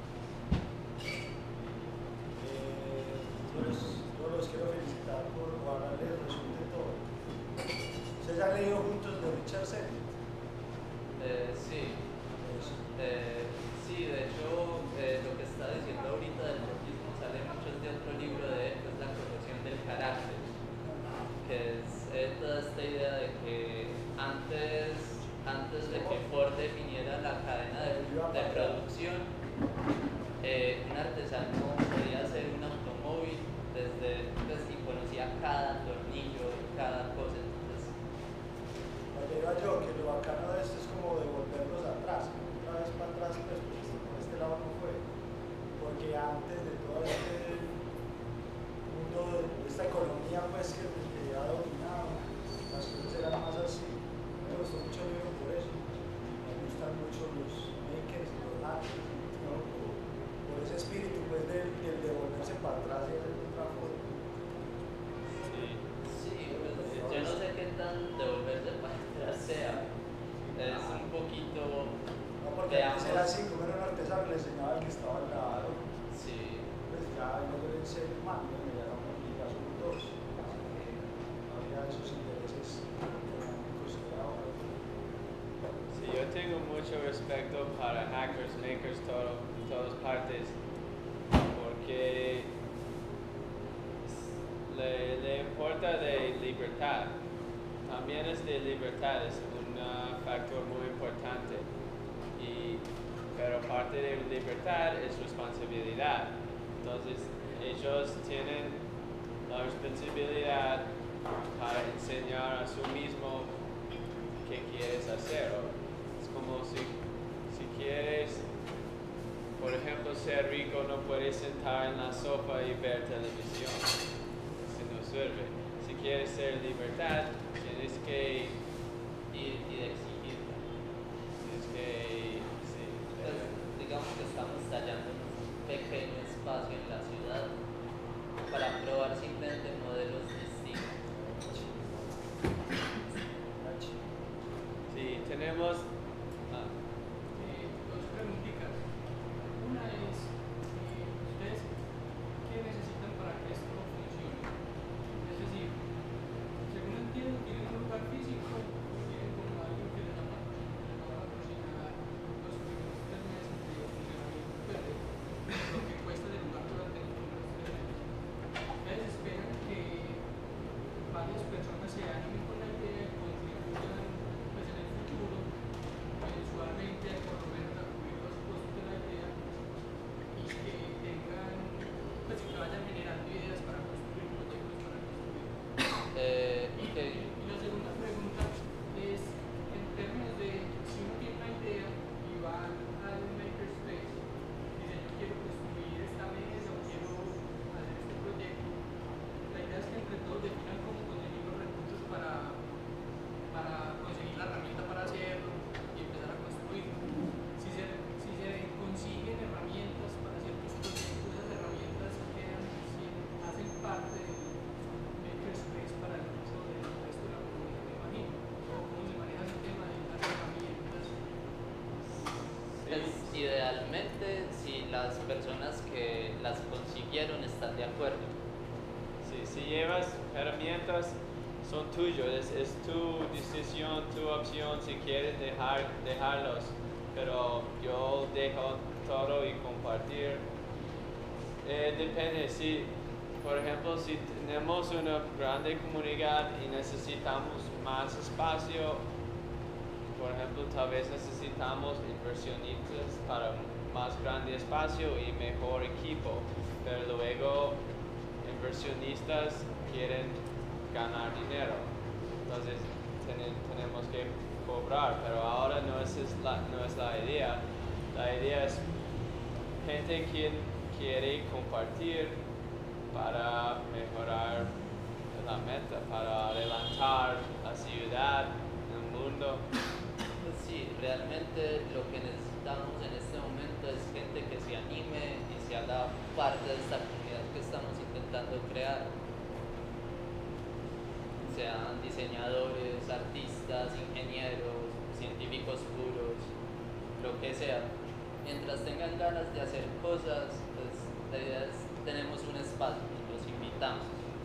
[SPEAKER 1] Eh, yo, los, yo los quiero felicitar por guardarle el resumen de todo. ¿Ustedes han leído juntos de Richard Sennett?
[SPEAKER 2] Eh, sí,
[SPEAKER 1] Eso.
[SPEAKER 2] eh, sí, de hecho, eh, lo que está diciendo ahorita del morfismo sale mucho de otro libro de él, que es La corrosión del carácter, que es eh, toda esta idea de que antes, antes de que Ford definiera la cadena de, de producción, eh, un artesano podía hacer un automóvil desde, pues, y conocía cada tornillo y cada cosa. Entonces,
[SPEAKER 1] Lo que iba yo, que lo bacano de esto es como devolverlos atrás, otra vez para atrás, pues, porque esto por este lado no fue. Porque antes de todo este mundo, de esta economía, pues, que, que ya dominaba, las cosas eran más así. Me gustó mucho el libro por eso. Me gustan mucho los makers, los hackers, ¿no? por, por ese espíritu, pues, del, del devolverse para atrás y hacer de otra forma.
[SPEAKER 3] sí.
[SPEAKER 2] sí, pues, yo no sé qué tan devolverse para atrás sea. Es un poquito,
[SPEAKER 1] No, porque antes era así, como era un artesano, le enseñaba al que estaba al lado.
[SPEAKER 2] sí,
[SPEAKER 1] Pues ya no deben ser humanos, ya no ya son dos. No había esos intereses económicos que ahora.
[SPEAKER 3] Sí, yo tengo mucho respeto para hackers, makers, todo, todas partes, porque le, le importa de libertad. También es de libertad, es un uh, factor muy importante. Y, pero parte de libertad es responsabilidad. Entonces, ellos tienen la responsabilidad para enseñar a su mismo qué quieres hacer. Es como si, si quieres, por ejemplo, ser rico, no puedes sentar en la sopa y ver televisión. Eso no sirve. Si quieres ser libertad, tienes que
[SPEAKER 2] ir y de exigirla.
[SPEAKER 3] tienes que sí,
[SPEAKER 2] Pues, digamos que estamos tallando un pequeño espacio en la ciudad para probar simplemente modelos distintos.
[SPEAKER 3] sí, tenemos ah,
[SPEAKER 9] Eh, dos preguntitas. Una es, eh, ¿ustedes qué necesitan para que esto funcione? Es decir, según entiendo, tienen un lugar físico, tienen como alguien que les va a patrocinar los primeros tres meses de funcionamiento, pues, de lo que cuesta el lugar durante los primeros tres meses. Ustedes esperan que varias personas se animen con la idea y contribuyan, pues, en el futuro mensualmente por lo menos a cubrir los costos de la idea y que tengan, pues, que vayan generando ideas para construir proyectos para construir.
[SPEAKER 2] Eh,
[SPEAKER 9] Y,
[SPEAKER 2] que,
[SPEAKER 9] y la segunda pregunta es, en términos de si uno tiene una idea y va al makerspace y dice yo quiero construir esta mesa o quiero hacer este proyecto, la idea es que entre todos definan cómo conseguir los recursos para, para conseguir la herramienta para hacerlo y empezar a construir. Si se, si se consiguen herramientas para ciertos proyectos, esas herramientas quedan, si hacen parte del makerspace para el uso del resto de la comunidad, me imagino. O cómo se maneja el tema de las herramientas.
[SPEAKER 2] pues, idealmente, si las personas que las consiguieron están de acuerdo.
[SPEAKER 3] sí, si llevas herramientas, son tuyos, es, es tu decisión, tu opción si quieres dejar, dejarlos. pero yo dejo todo y compartir. Eh, depende, si, por ejemplo, si tenemos una grande comunidad y necesitamos más espacio, por ejemplo, tal vez necesitamos inversionistas para más grande espacio y mejor equipo, pero luego inversionistas quieren ganar dinero, entonces ten, tenemos que cobrar, pero ahora no es, es la, no es la idea. La idea es gente que quiere compartir para mejorar la meta, para adelantar la ciudad, el mundo.
[SPEAKER 2] Pues sí, realmente lo que necesitamos en este momento es gente que se anime y se haga parte de esta comunidad que estamos intentando crear. Sean diseñadores, artistas, ingenieros, científicos puros, lo que sea. Mientras tengan ganas de hacer cosas, pues la idea es, tenemos un espacio y los invitamos.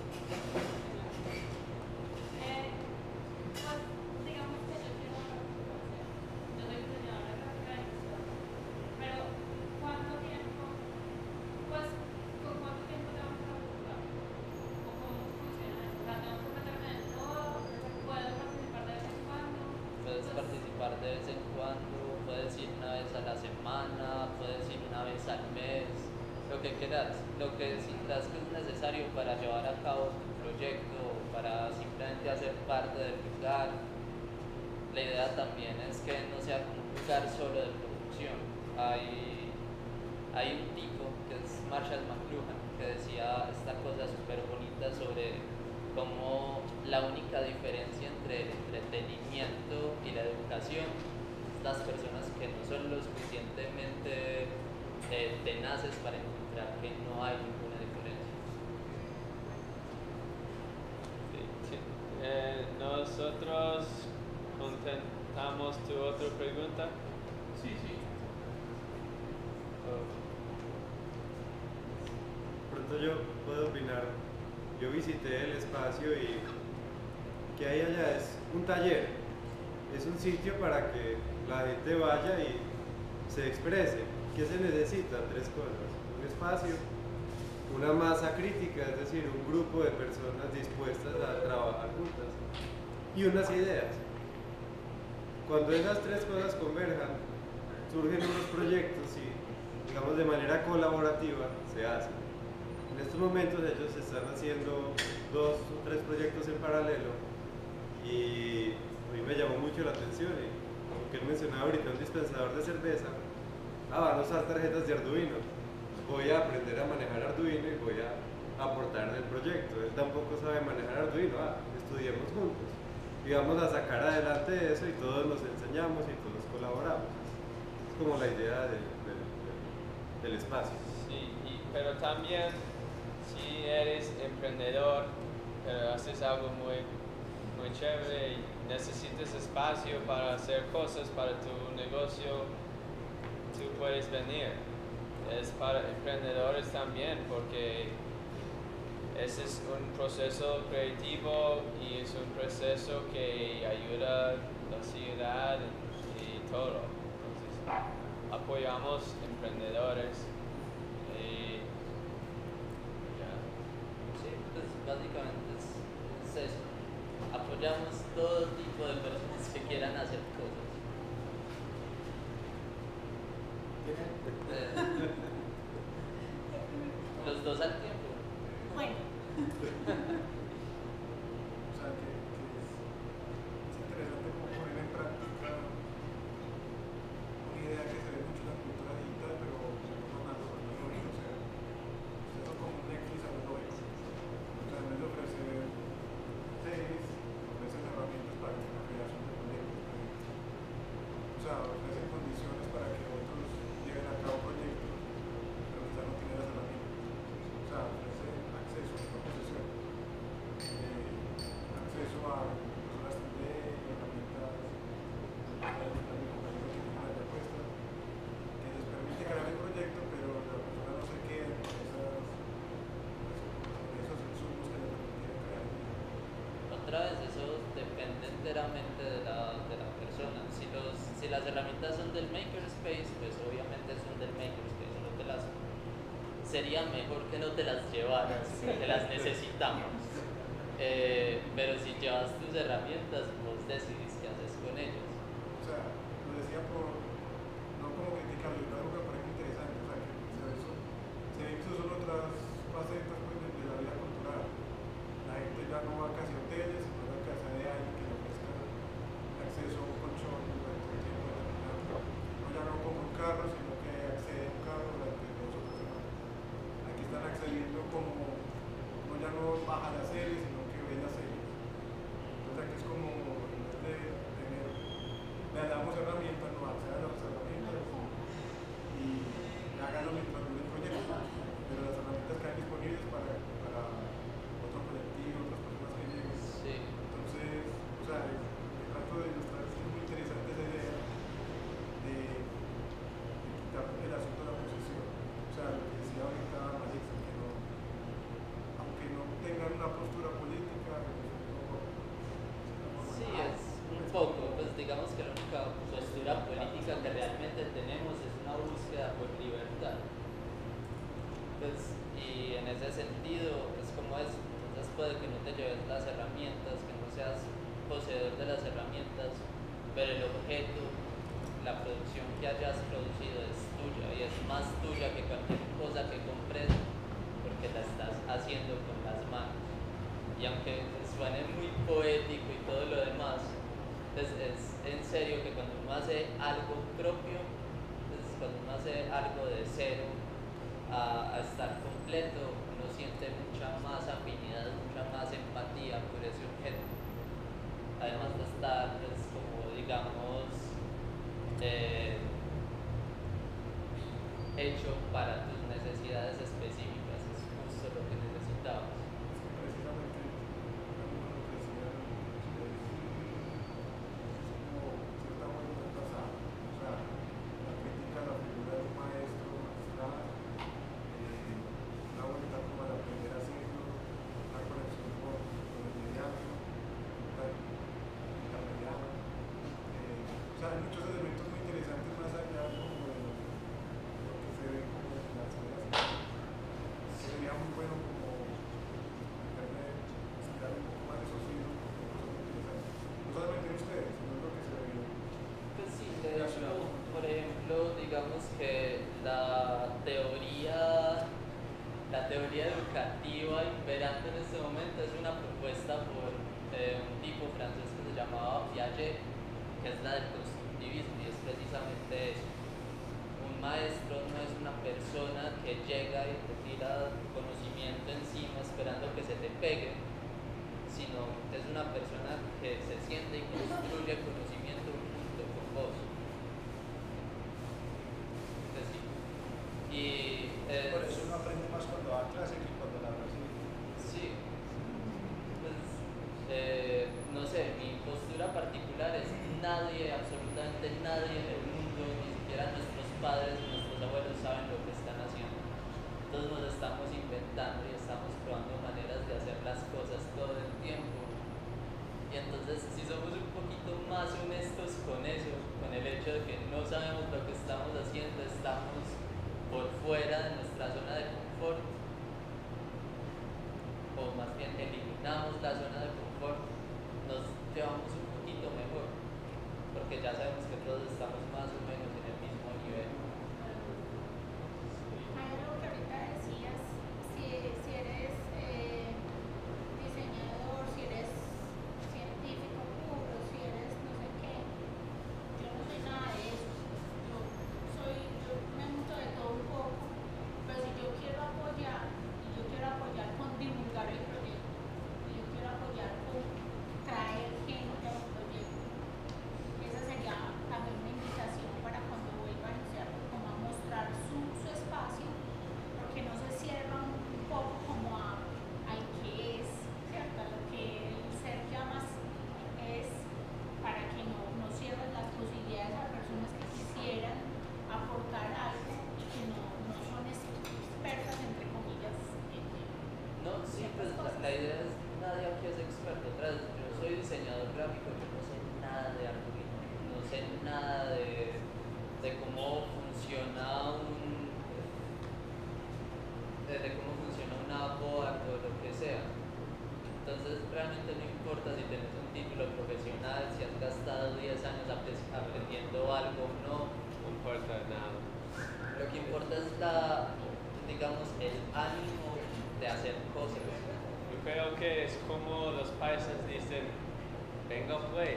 [SPEAKER 8] Eh, pues, digamos que yo quiero una participación. Yo soy diseñadora gráfica y visual. Pero, ¿cuánto tiempo? Pues, ¿con cuánto tiempo tengo que participar? ¿O cómo funciona eso? O sea, ¿tengo que meterme en todo? ¿Puedo participar de vez en cuando?
[SPEAKER 2] Puedes
[SPEAKER 8] Pues,
[SPEAKER 2] participar de vez en cuando, puedes ir una vez a la semana, puedes ir una vez al mes, lo que quieras, lo que sientas que es necesario para llevar a cabo tu proyecto, para simplemente hacer parte del lugar. La idea también es que no sea un lugar solo de producción. Hay, hay un tipo que es Marshall McLuhan que decía esta cosa súper bonita sobre cómo la única diferencia entre el entretenimiento y la educación es las personas que no son lo suficientemente eh, tenaces para encontrar que no hay ninguna diferencia.
[SPEAKER 3] Sí, sí. Eh, nosotros contestamos tu otra pregunta.
[SPEAKER 9] Sí, sí.
[SPEAKER 10] Pronto yo puedo opinar. Yo visité el espacio y que hay allá es un taller, es un sitio para que la gente vaya y se exprese. ¿Qué se necesita? Tres cosas: un espacio, una masa crítica, es decir, un grupo de personas dispuestas a trabajar juntas, y unas ideas. Cuando esas tres cosas converjan, surgen unos proyectos y, digamos, de manera colaborativa se hacen. En estos momentos ellos están haciendo dos o tres proyectos en paralelo y a mí me llamó mucho la atención, y como que él mencionaba ahorita un dispensador de cerveza. Ah, van a usar tarjetas de Arduino. Voy a aprender a manejar Arduino y voy a aportar en el proyecto. Él tampoco sabe manejar Arduino. Ah, estudiemos juntos y vamos a sacar adelante eso y todos nos enseñamos y todos colaboramos. Es como la idea del, del, del espacio.
[SPEAKER 3] Sí, y, pero también si eres emprendedor, pero haces algo muy, muy chévere y necesitas espacio para hacer cosas para tu negocio, tú puedes venir. Es para emprendedores también, porque ese es un proceso creativo y es un proceso que ayuda a la ciudad y, y todo. Entonces, apoyamos emprendedores. Y ya.
[SPEAKER 2] Sí, pues básicamente es, es eso. Apoyamos todo tipo de personas que quieran hacer cosas. Eh, los dos al tiempo.
[SPEAKER 7] Bueno,
[SPEAKER 6] O sea, que, que es, es interesante como poner en práctica una idea que se ve mucho en la cultura digital, pero no nada, no lo veo. O sea, eso como un Netflix a lo veo. O sea, en vez de ofrecer series, ofrecen herramientas para la creación de proyectos. O sea, ofrecen condiciones para que otros lleven a cabo proyectos, pero quizás no tienen las herramientas. O sea, ofrece acceso, no posesión.
[SPEAKER 2] otra vez, eso depende enteramente de la, de la persona. Si, los, si las herramientas son del makerspace, pues obviamente son del makerspace, no te las, sería mejor que no te las llevaras, porque las necesitamos. Eh, pero si llevas tus herramientas, vos decidís qué haces con ellas.
[SPEAKER 6] O sea, lo decía por, no como criticarlo, pero algo que me parece interesante, o sea, que se ve, eso, se ve incluso en otras facetas pues, de, de la vida cultural. La gente ya no va casi a hoteles, sino a la casa de alguien que le ofrezca acceso a un colchón durante un tiempo determinado. No ya no compra un carro, sino que accede a un carro durante dos o tres semanas. Aquí están accediendo como, no ya no baja la serie, sino que ve las series. Entonces aquí es como, en vez de tener, le damos herramientas, no accede a las herramientas y háganlo mientras dure el proyecto. Pero las herramientas que hay disponibles para, para otro colectivo, otras personas que lleguen.
[SPEAKER 2] Sí.
[SPEAKER 6] Entonces, o sea, el, el trato de ilustrar es muy interesante esa idea de, de quitar el asunto de la posesión. O sea, lo que decía ahorita Marisa, que no, aunque no tengan una postura política,
[SPEAKER 2] Sí, es un poco, pues digamos que la única postura política que realmente tenemos es una búsqueda por libertad. Pues, y en ese sentido es como es, entonces puede que no te lleves las herramientas, que no seas poseedor de las herramientas, pero el objeto, la producción que hayas producido es tuya y es más tuya que cualquier cosa que compres porque la estás haciendo con las manos. Y aunque suene muy poético y todo lo demás, pues es en serio que cuando uno hace algo propio, pues cuando uno hace algo de cero a, a estar completo, uno siente mucha más afinidad, mucha más empatía por ese objeto. Además de estar, pues, como digamos, eh, hecho para tus necesidades específicas, es justo lo que necesitabas.
[SPEAKER 6] precisamente lo que decían ustedes, es como cierta vuelta al pasado, o sea, la crítica a la figura de un maestro, magistral, eh, una vuelta como a la primera siglo, una conexión con, con el mediano, la intermediano, eh, o sea, hay muchos elementos muy interesantes más allá como de lo, de lo que se ve como en las ideas. Sería muy bueno como internet, estudiar un poco más de esos libros, porque son muy interesantes. No solamente en ustedes, sino en lo que se ve.
[SPEAKER 2] Pues sí, de hecho, por ejemplo, digamos que la teoría, la teoría educativa imperante en este momento es una propuesta por eh, un tipo francés que se llamaba Piaget, que es la del constructivismo, y es precisamente eso. Un maestro no es una persona que llega y te tira conocimiento encima esperando que se te pegue, sino es una persona que se siente y construye conocimiento junto con vos. Entonces, sí. Y eh,
[SPEAKER 1] Por eso uno aprende más cuando da clase que cuando la recibe.
[SPEAKER 2] sí, pues eh, no sé, mi postura particular es nadie, absolutamente nadie en el mundo, ni siquiera nuestros padres, nuestros abuelos saben lo que están haciendo. Entonces nos estamos inventando y estamos probando maneras de hacer las cosas todo el tiempo. Y entonces si somos un poquito más honestos con eso, con el hecho de que no sabemos lo que estamos haciendo, estamos por fuera de nuestra zona de confort, o más bien eliminamos la zona de confort, nos llevamos un poquito mejor, porque ya sabemos que todos estamos más o menos en el mismo nivel.
[SPEAKER 7] Hay algo que ahorita decías, si, si eres eh, diseñador, si eres científico puro, si eres no sé qué, yo no soy nada de eso. Yo soy, yo me meto de todo un poco, pero si yo quiero apoyar, y yo quiero apoyar con divulgar el proyecto, y yo quiero apoyar con traer gente al proyecto, esa sería también una invitación para cuando vuelvan, ¿cierto? Como a mostrar su, su espacio, porque no se cierran un poco como a, al que es, ¿cierto? A lo que el ser llamas es, para que no, no cierren las posibilidades a personas que quisieran aportar algo y que no, no son expertas, entre comillas, en, en
[SPEAKER 2] No, sí, pues
[SPEAKER 7] ciertas
[SPEAKER 2] la,
[SPEAKER 7] cosas.
[SPEAKER 2] la idea es nadie aquí es experto. Otra vez, yo soy diseñador gráfico, yo no sé nada de Arduino, no sé nada de, de cómo funciona un de, de cómo funciona una board o lo que sea. Entonces realmente no importa si tienes un título profesional, si has gastado diez años aprendiendo algo o no.
[SPEAKER 3] No importa nada.
[SPEAKER 2] Lo que importa es la, digamos, el ánimo de hacer cosas.
[SPEAKER 3] Yo creo que es como los paisas dicen, venga pues.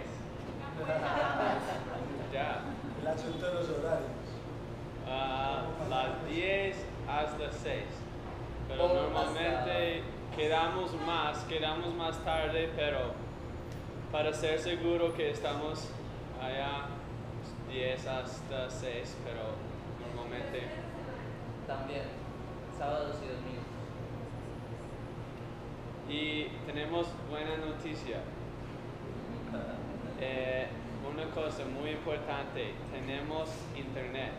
[SPEAKER 3] Ya.
[SPEAKER 1] El asunto de los horarios.
[SPEAKER 3] Uh, las diez hasta seis. Pero
[SPEAKER 2] O
[SPEAKER 3] normalmente quedamos más, quedamos más tarde, pero para ser seguro que estamos allá diez hasta seis, pero normalmente
[SPEAKER 2] También, sábados y domingos.
[SPEAKER 3] y tenemos buena noticia. Eh, una cosa muy importante, tenemos internet.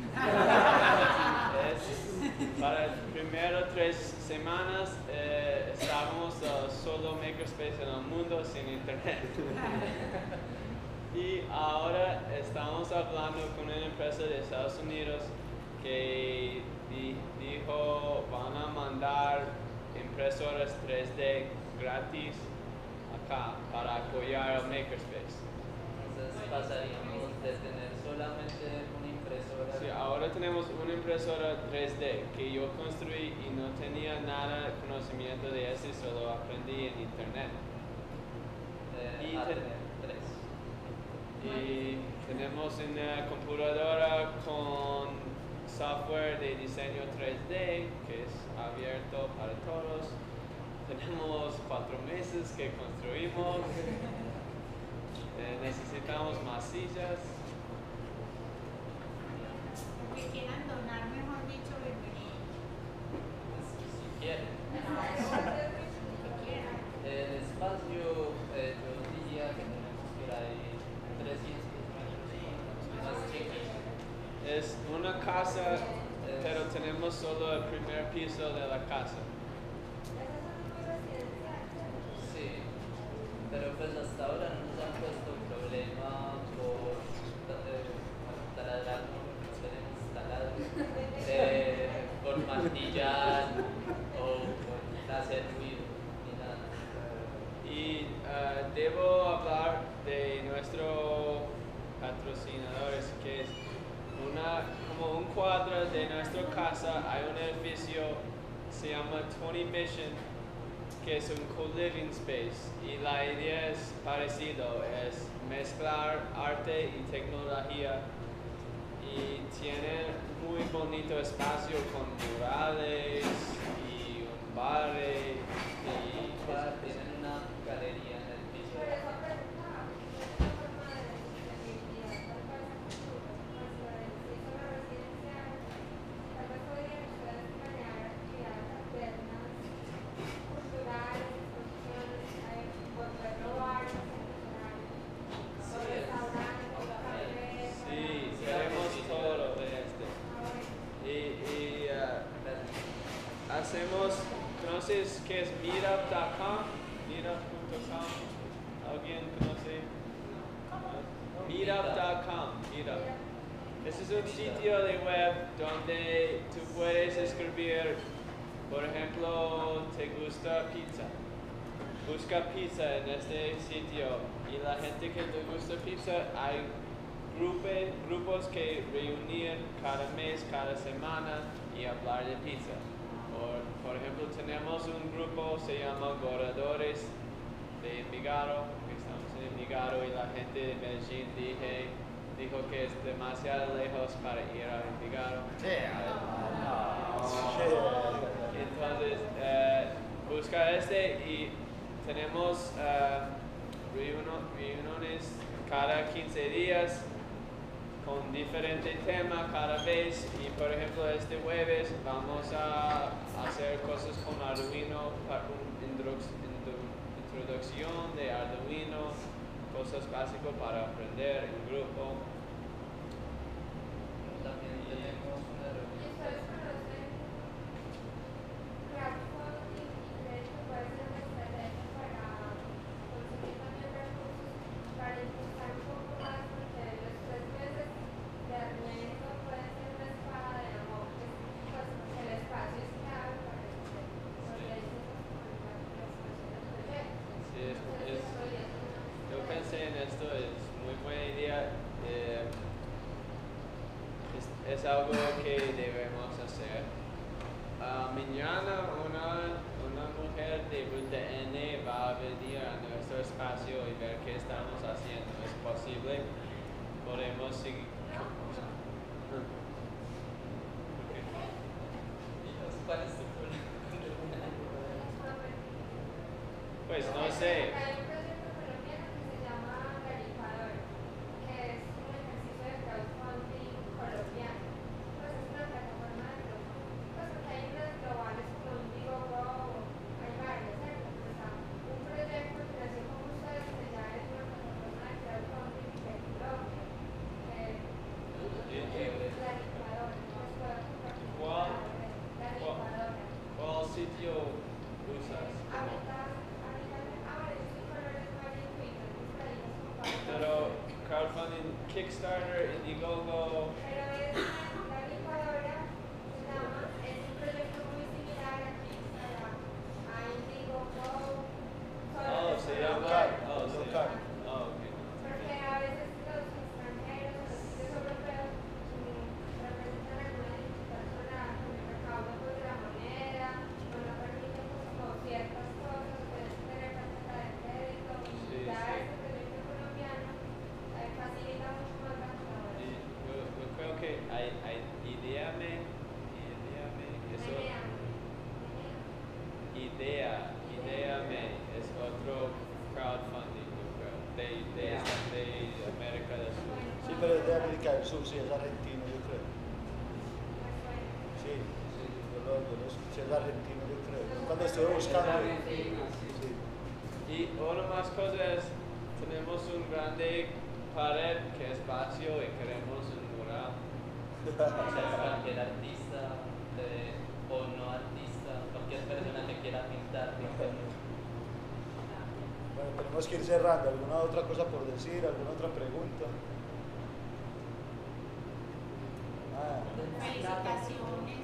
[SPEAKER 3] Es, para las primeras tres semanas eh, estábamos uh, solo makerspace en el mundo sin internet. Y ahora estamos hablando con una empresa de Estados Unidos que di, dijo van a mandar impresoras tres D gratis acá para apoyar el makerspace.
[SPEAKER 2] Entonces pasaríamos de tener solamente una impresora.
[SPEAKER 3] Sí, ahora tenemos una impresora tres D que yo construí y no tenía nada de conocimiento de eso, solo aprendí en internet.
[SPEAKER 2] eh,
[SPEAKER 3] y
[SPEAKER 2] a
[SPEAKER 3] ten-
[SPEAKER 2] tener tres.
[SPEAKER 3] Y tenemos una computadora con software de diseño tres D que es abierto para todos. Tenemos cuatro meses que construimos. Eh, necesitamos más sillas.
[SPEAKER 7] Que quieran donar, mejor dicho, bienvenido.
[SPEAKER 2] Pues, si quieren.
[SPEAKER 7] Que quieran.
[SPEAKER 2] El espacio, eh, yo diría que tenemos por ahí trescientos metros, más chiquito.
[SPEAKER 3] Es una casa, pero tenemos solo el primer piso de la casa.
[SPEAKER 2] Sí, pero pues hasta ahora no nos han puesto problema por eh, taladrar, no, no tenemos taladro, eh, por martillar o por hacer ruido, ni nada.
[SPEAKER 3] Y uh, debo hablar de nuestro patrocinadores, que es una, como un cuadro de nuestra casa, hay un edificio, se llama twenty Mission, que es un co-living space, y la idea es parecido, es mezclar arte y tecnología, y tiene muy bonito espacio con murales y un bar y
[SPEAKER 2] Bar, tienen una galería en el piso.
[SPEAKER 3] sí, queremos todo de este. Y, y uh, hacemos, ¿conoces qué es meetup punto com? meetup punto com. ¿Alguien conoce? meetup punto com. Meetup. Ese es un sitio de web donde tú puedes escribir, por ejemplo, ¿te gusta pizza? Busca pizza en este sitio y la gente que te gusta pizza, hay grupe, grupos que reunir cada mes, cada semana y hablar de pizza. Por, por ejemplo, tenemos un grupo, se llama Goradores de Envigado, que estamos en Envigado y la gente de Medellín dije, dijo que es demasiado lejos para ir a Envigado. Entonces, eh, busca este y tenemos eh, reunión- reuniones cada quince días con diferente tema cada vez y por ejemplo este jueves vamos a hacer cosas con Arduino, para una introducción de Arduino, cosas básicas para aprender en grupo.
[SPEAKER 2] También tenemos una reunión.
[SPEAKER 11] crowdfunding y crédito puede ser una estrategia para
[SPEAKER 3] mañana una, una mujer de Ruta N va a venir a nuestro espacio y ver qué estamos haciendo. ¿Es posible? Podemos seguir.
[SPEAKER 2] ¿Cuál es tu problema?
[SPEAKER 3] Pues no sé.
[SPEAKER 8] Hay un proyecto colombiano que se llama La Licuadora, que es un ejercicio de crowdfunding colombiano. Pues es una plataforma de crowdfunding. Pues porque hay unas globales como Indiegogo, hay varias, ¿cierto? Pero está un proyecto que nació con ustedes que ya es una plataforma de crowdfunding de Colombia. Que es La Licuadora. Pues puedo compartir.
[SPEAKER 3] ¿Cuál?
[SPEAKER 8] La Licuadora.
[SPEAKER 3] ¿Cuál sitio usas?
[SPEAKER 8] Ahorita, ahorita, ahora yo estoy con el usuario en Twitter, mis ahí los
[SPEAKER 3] Pero crowdfunding, Kickstarter, Indiegogo.
[SPEAKER 8] Pero es La Licuadora, se llama, es un proyecto muy similar a Kickstarter, a Indiegogo.
[SPEAKER 3] Oh, se llama. Oh, se llama. Oh, ok.
[SPEAKER 8] Porque a veces los extranjeros, los sitios europeos, mm, representan alguna dificultad con, la, con el recaudo pues, de la moneda, o no permiten pues, como ciertas cosas, pueden tener tarjeta de crédito, y
[SPEAKER 3] Sí,
[SPEAKER 8] ya
[SPEAKER 3] sí.
[SPEAKER 8] este proyecto colombiano eh, facilita mucho más la
[SPEAKER 3] Y
[SPEAKER 8] colaboración.
[SPEAKER 3] yo, yo creo que hay, hay Ideame, Ideame, eso, Idea, Ideame es otro crowdfunding, yo creo, de, de, de América del Sur.
[SPEAKER 1] Sí, pero es de América del Sur, sí, es argentino, yo creo. Sí, sí, yo lo, yo lo escuché, es argentino, yo creo. Cuando estuve buscando.
[SPEAKER 4] Argentina, sí.
[SPEAKER 1] Sí.
[SPEAKER 3] Y una más cosa es, tenemos un grande pared que es vacío y queremos un mural.
[SPEAKER 2] O sea, cualquier artista de- o no artista, cualquier persona que quiera pintar, pintar.
[SPEAKER 1] Bueno, tenemos que ir cerrando. ¿Alguna otra cosa por decir? ¿Alguna otra pregunta? Ah,
[SPEAKER 7] Felicitaciones.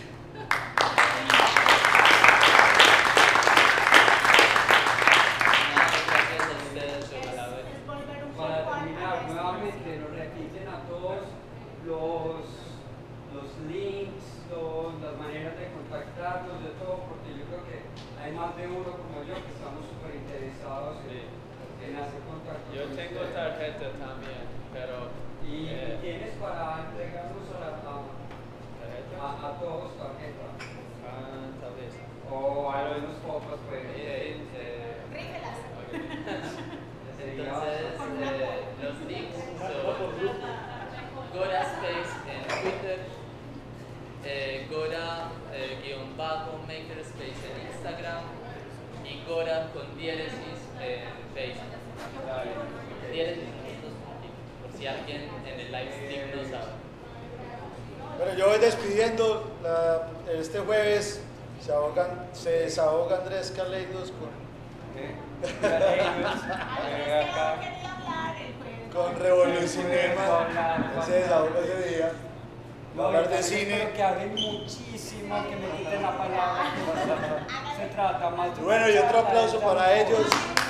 [SPEAKER 2] Gracias a ustedes, ojalá ver.
[SPEAKER 7] Es volver un
[SPEAKER 4] Para
[SPEAKER 7] poco a- a
[SPEAKER 4] terminar,
[SPEAKER 7] la
[SPEAKER 4] nuevamente
[SPEAKER 7] esencia.
[SPEAKER 4] nos repiten a todos los, los links, los- las maneras de contactarnos, de todo, porque yo creo que hay más de uno como yo que estamos súper interesados
[SPEAKER 3] Sí.
[SPEAKER 4] en, en hacer contacto.
[SPEAKER 3] Yo
[SPEAKER 4] con
[SPEAKER 3] tengo
[SPEAKER 4] ustedes.
[SPEAKER 3] tarjeta también, pero
[SPEAKER 4] Y
[SPEAKER 3] eh,
[SPEAKER 4] tienes para entregarnos a, la- a,
[SPEAKER 3] tarjeta,
[SPEAKER 4] a, a todos tarjeta.
[SPEAKER 3] ah, tal vez.
[SPEAKER 4] O a menos pocas, pues.
[SPEAKER 3] Mire, eh,
[SPEAKER 7] Rígelas.
[SPEAKER 3] ok.
[SPEAKER 4] Sería
[SPEAKER 2] Entonces, eh, los links son Gora Space en Twitter, eh, Gora eh, guión bajo Makerspace en Instagram y Gora con diéresis en Facebook. Diéresis en estos puntitos, por si alguien en el live stream no sabe.
[SPEAKER 1] Bueno, yo voy despidiendo. La- este jueves se, ahogan, se desahoga Andrés Caleidos con,
[SPEAKER 4] ¿Qué? Ya ellos,
[SPEAKER 7] Andrés
[SPEAKER 4] eh,
[SPEAKER 7] que
[SPEAKER 4] acá.
[SPEAKER 7] no quería hablar el jueves.
[SPEAKER 1] con Revolucinema. Se desahoga ese día. Va a hablar de cine.
[SPEAKER 4] Espero que hablen muchísimo, que me quiten la palabra. que Se trata más de una
[SPEAKER 1] Bueno, y otro
[SPEAKER 4] charla,
[SPEAKER 1] aplauso
[SPEAKER 4] esta
[SPEAKER 1] para
[SPEAKER 4] no.
[SPEAKER 1] ellos.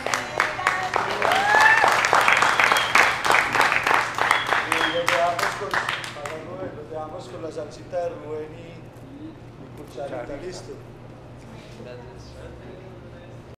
[SPEAKER 1] Y los dejamos con, para Rubén, los dejamos con la salsita de Rubén y, y cucharita. Listo.
[SPEAKER 2] Gracias.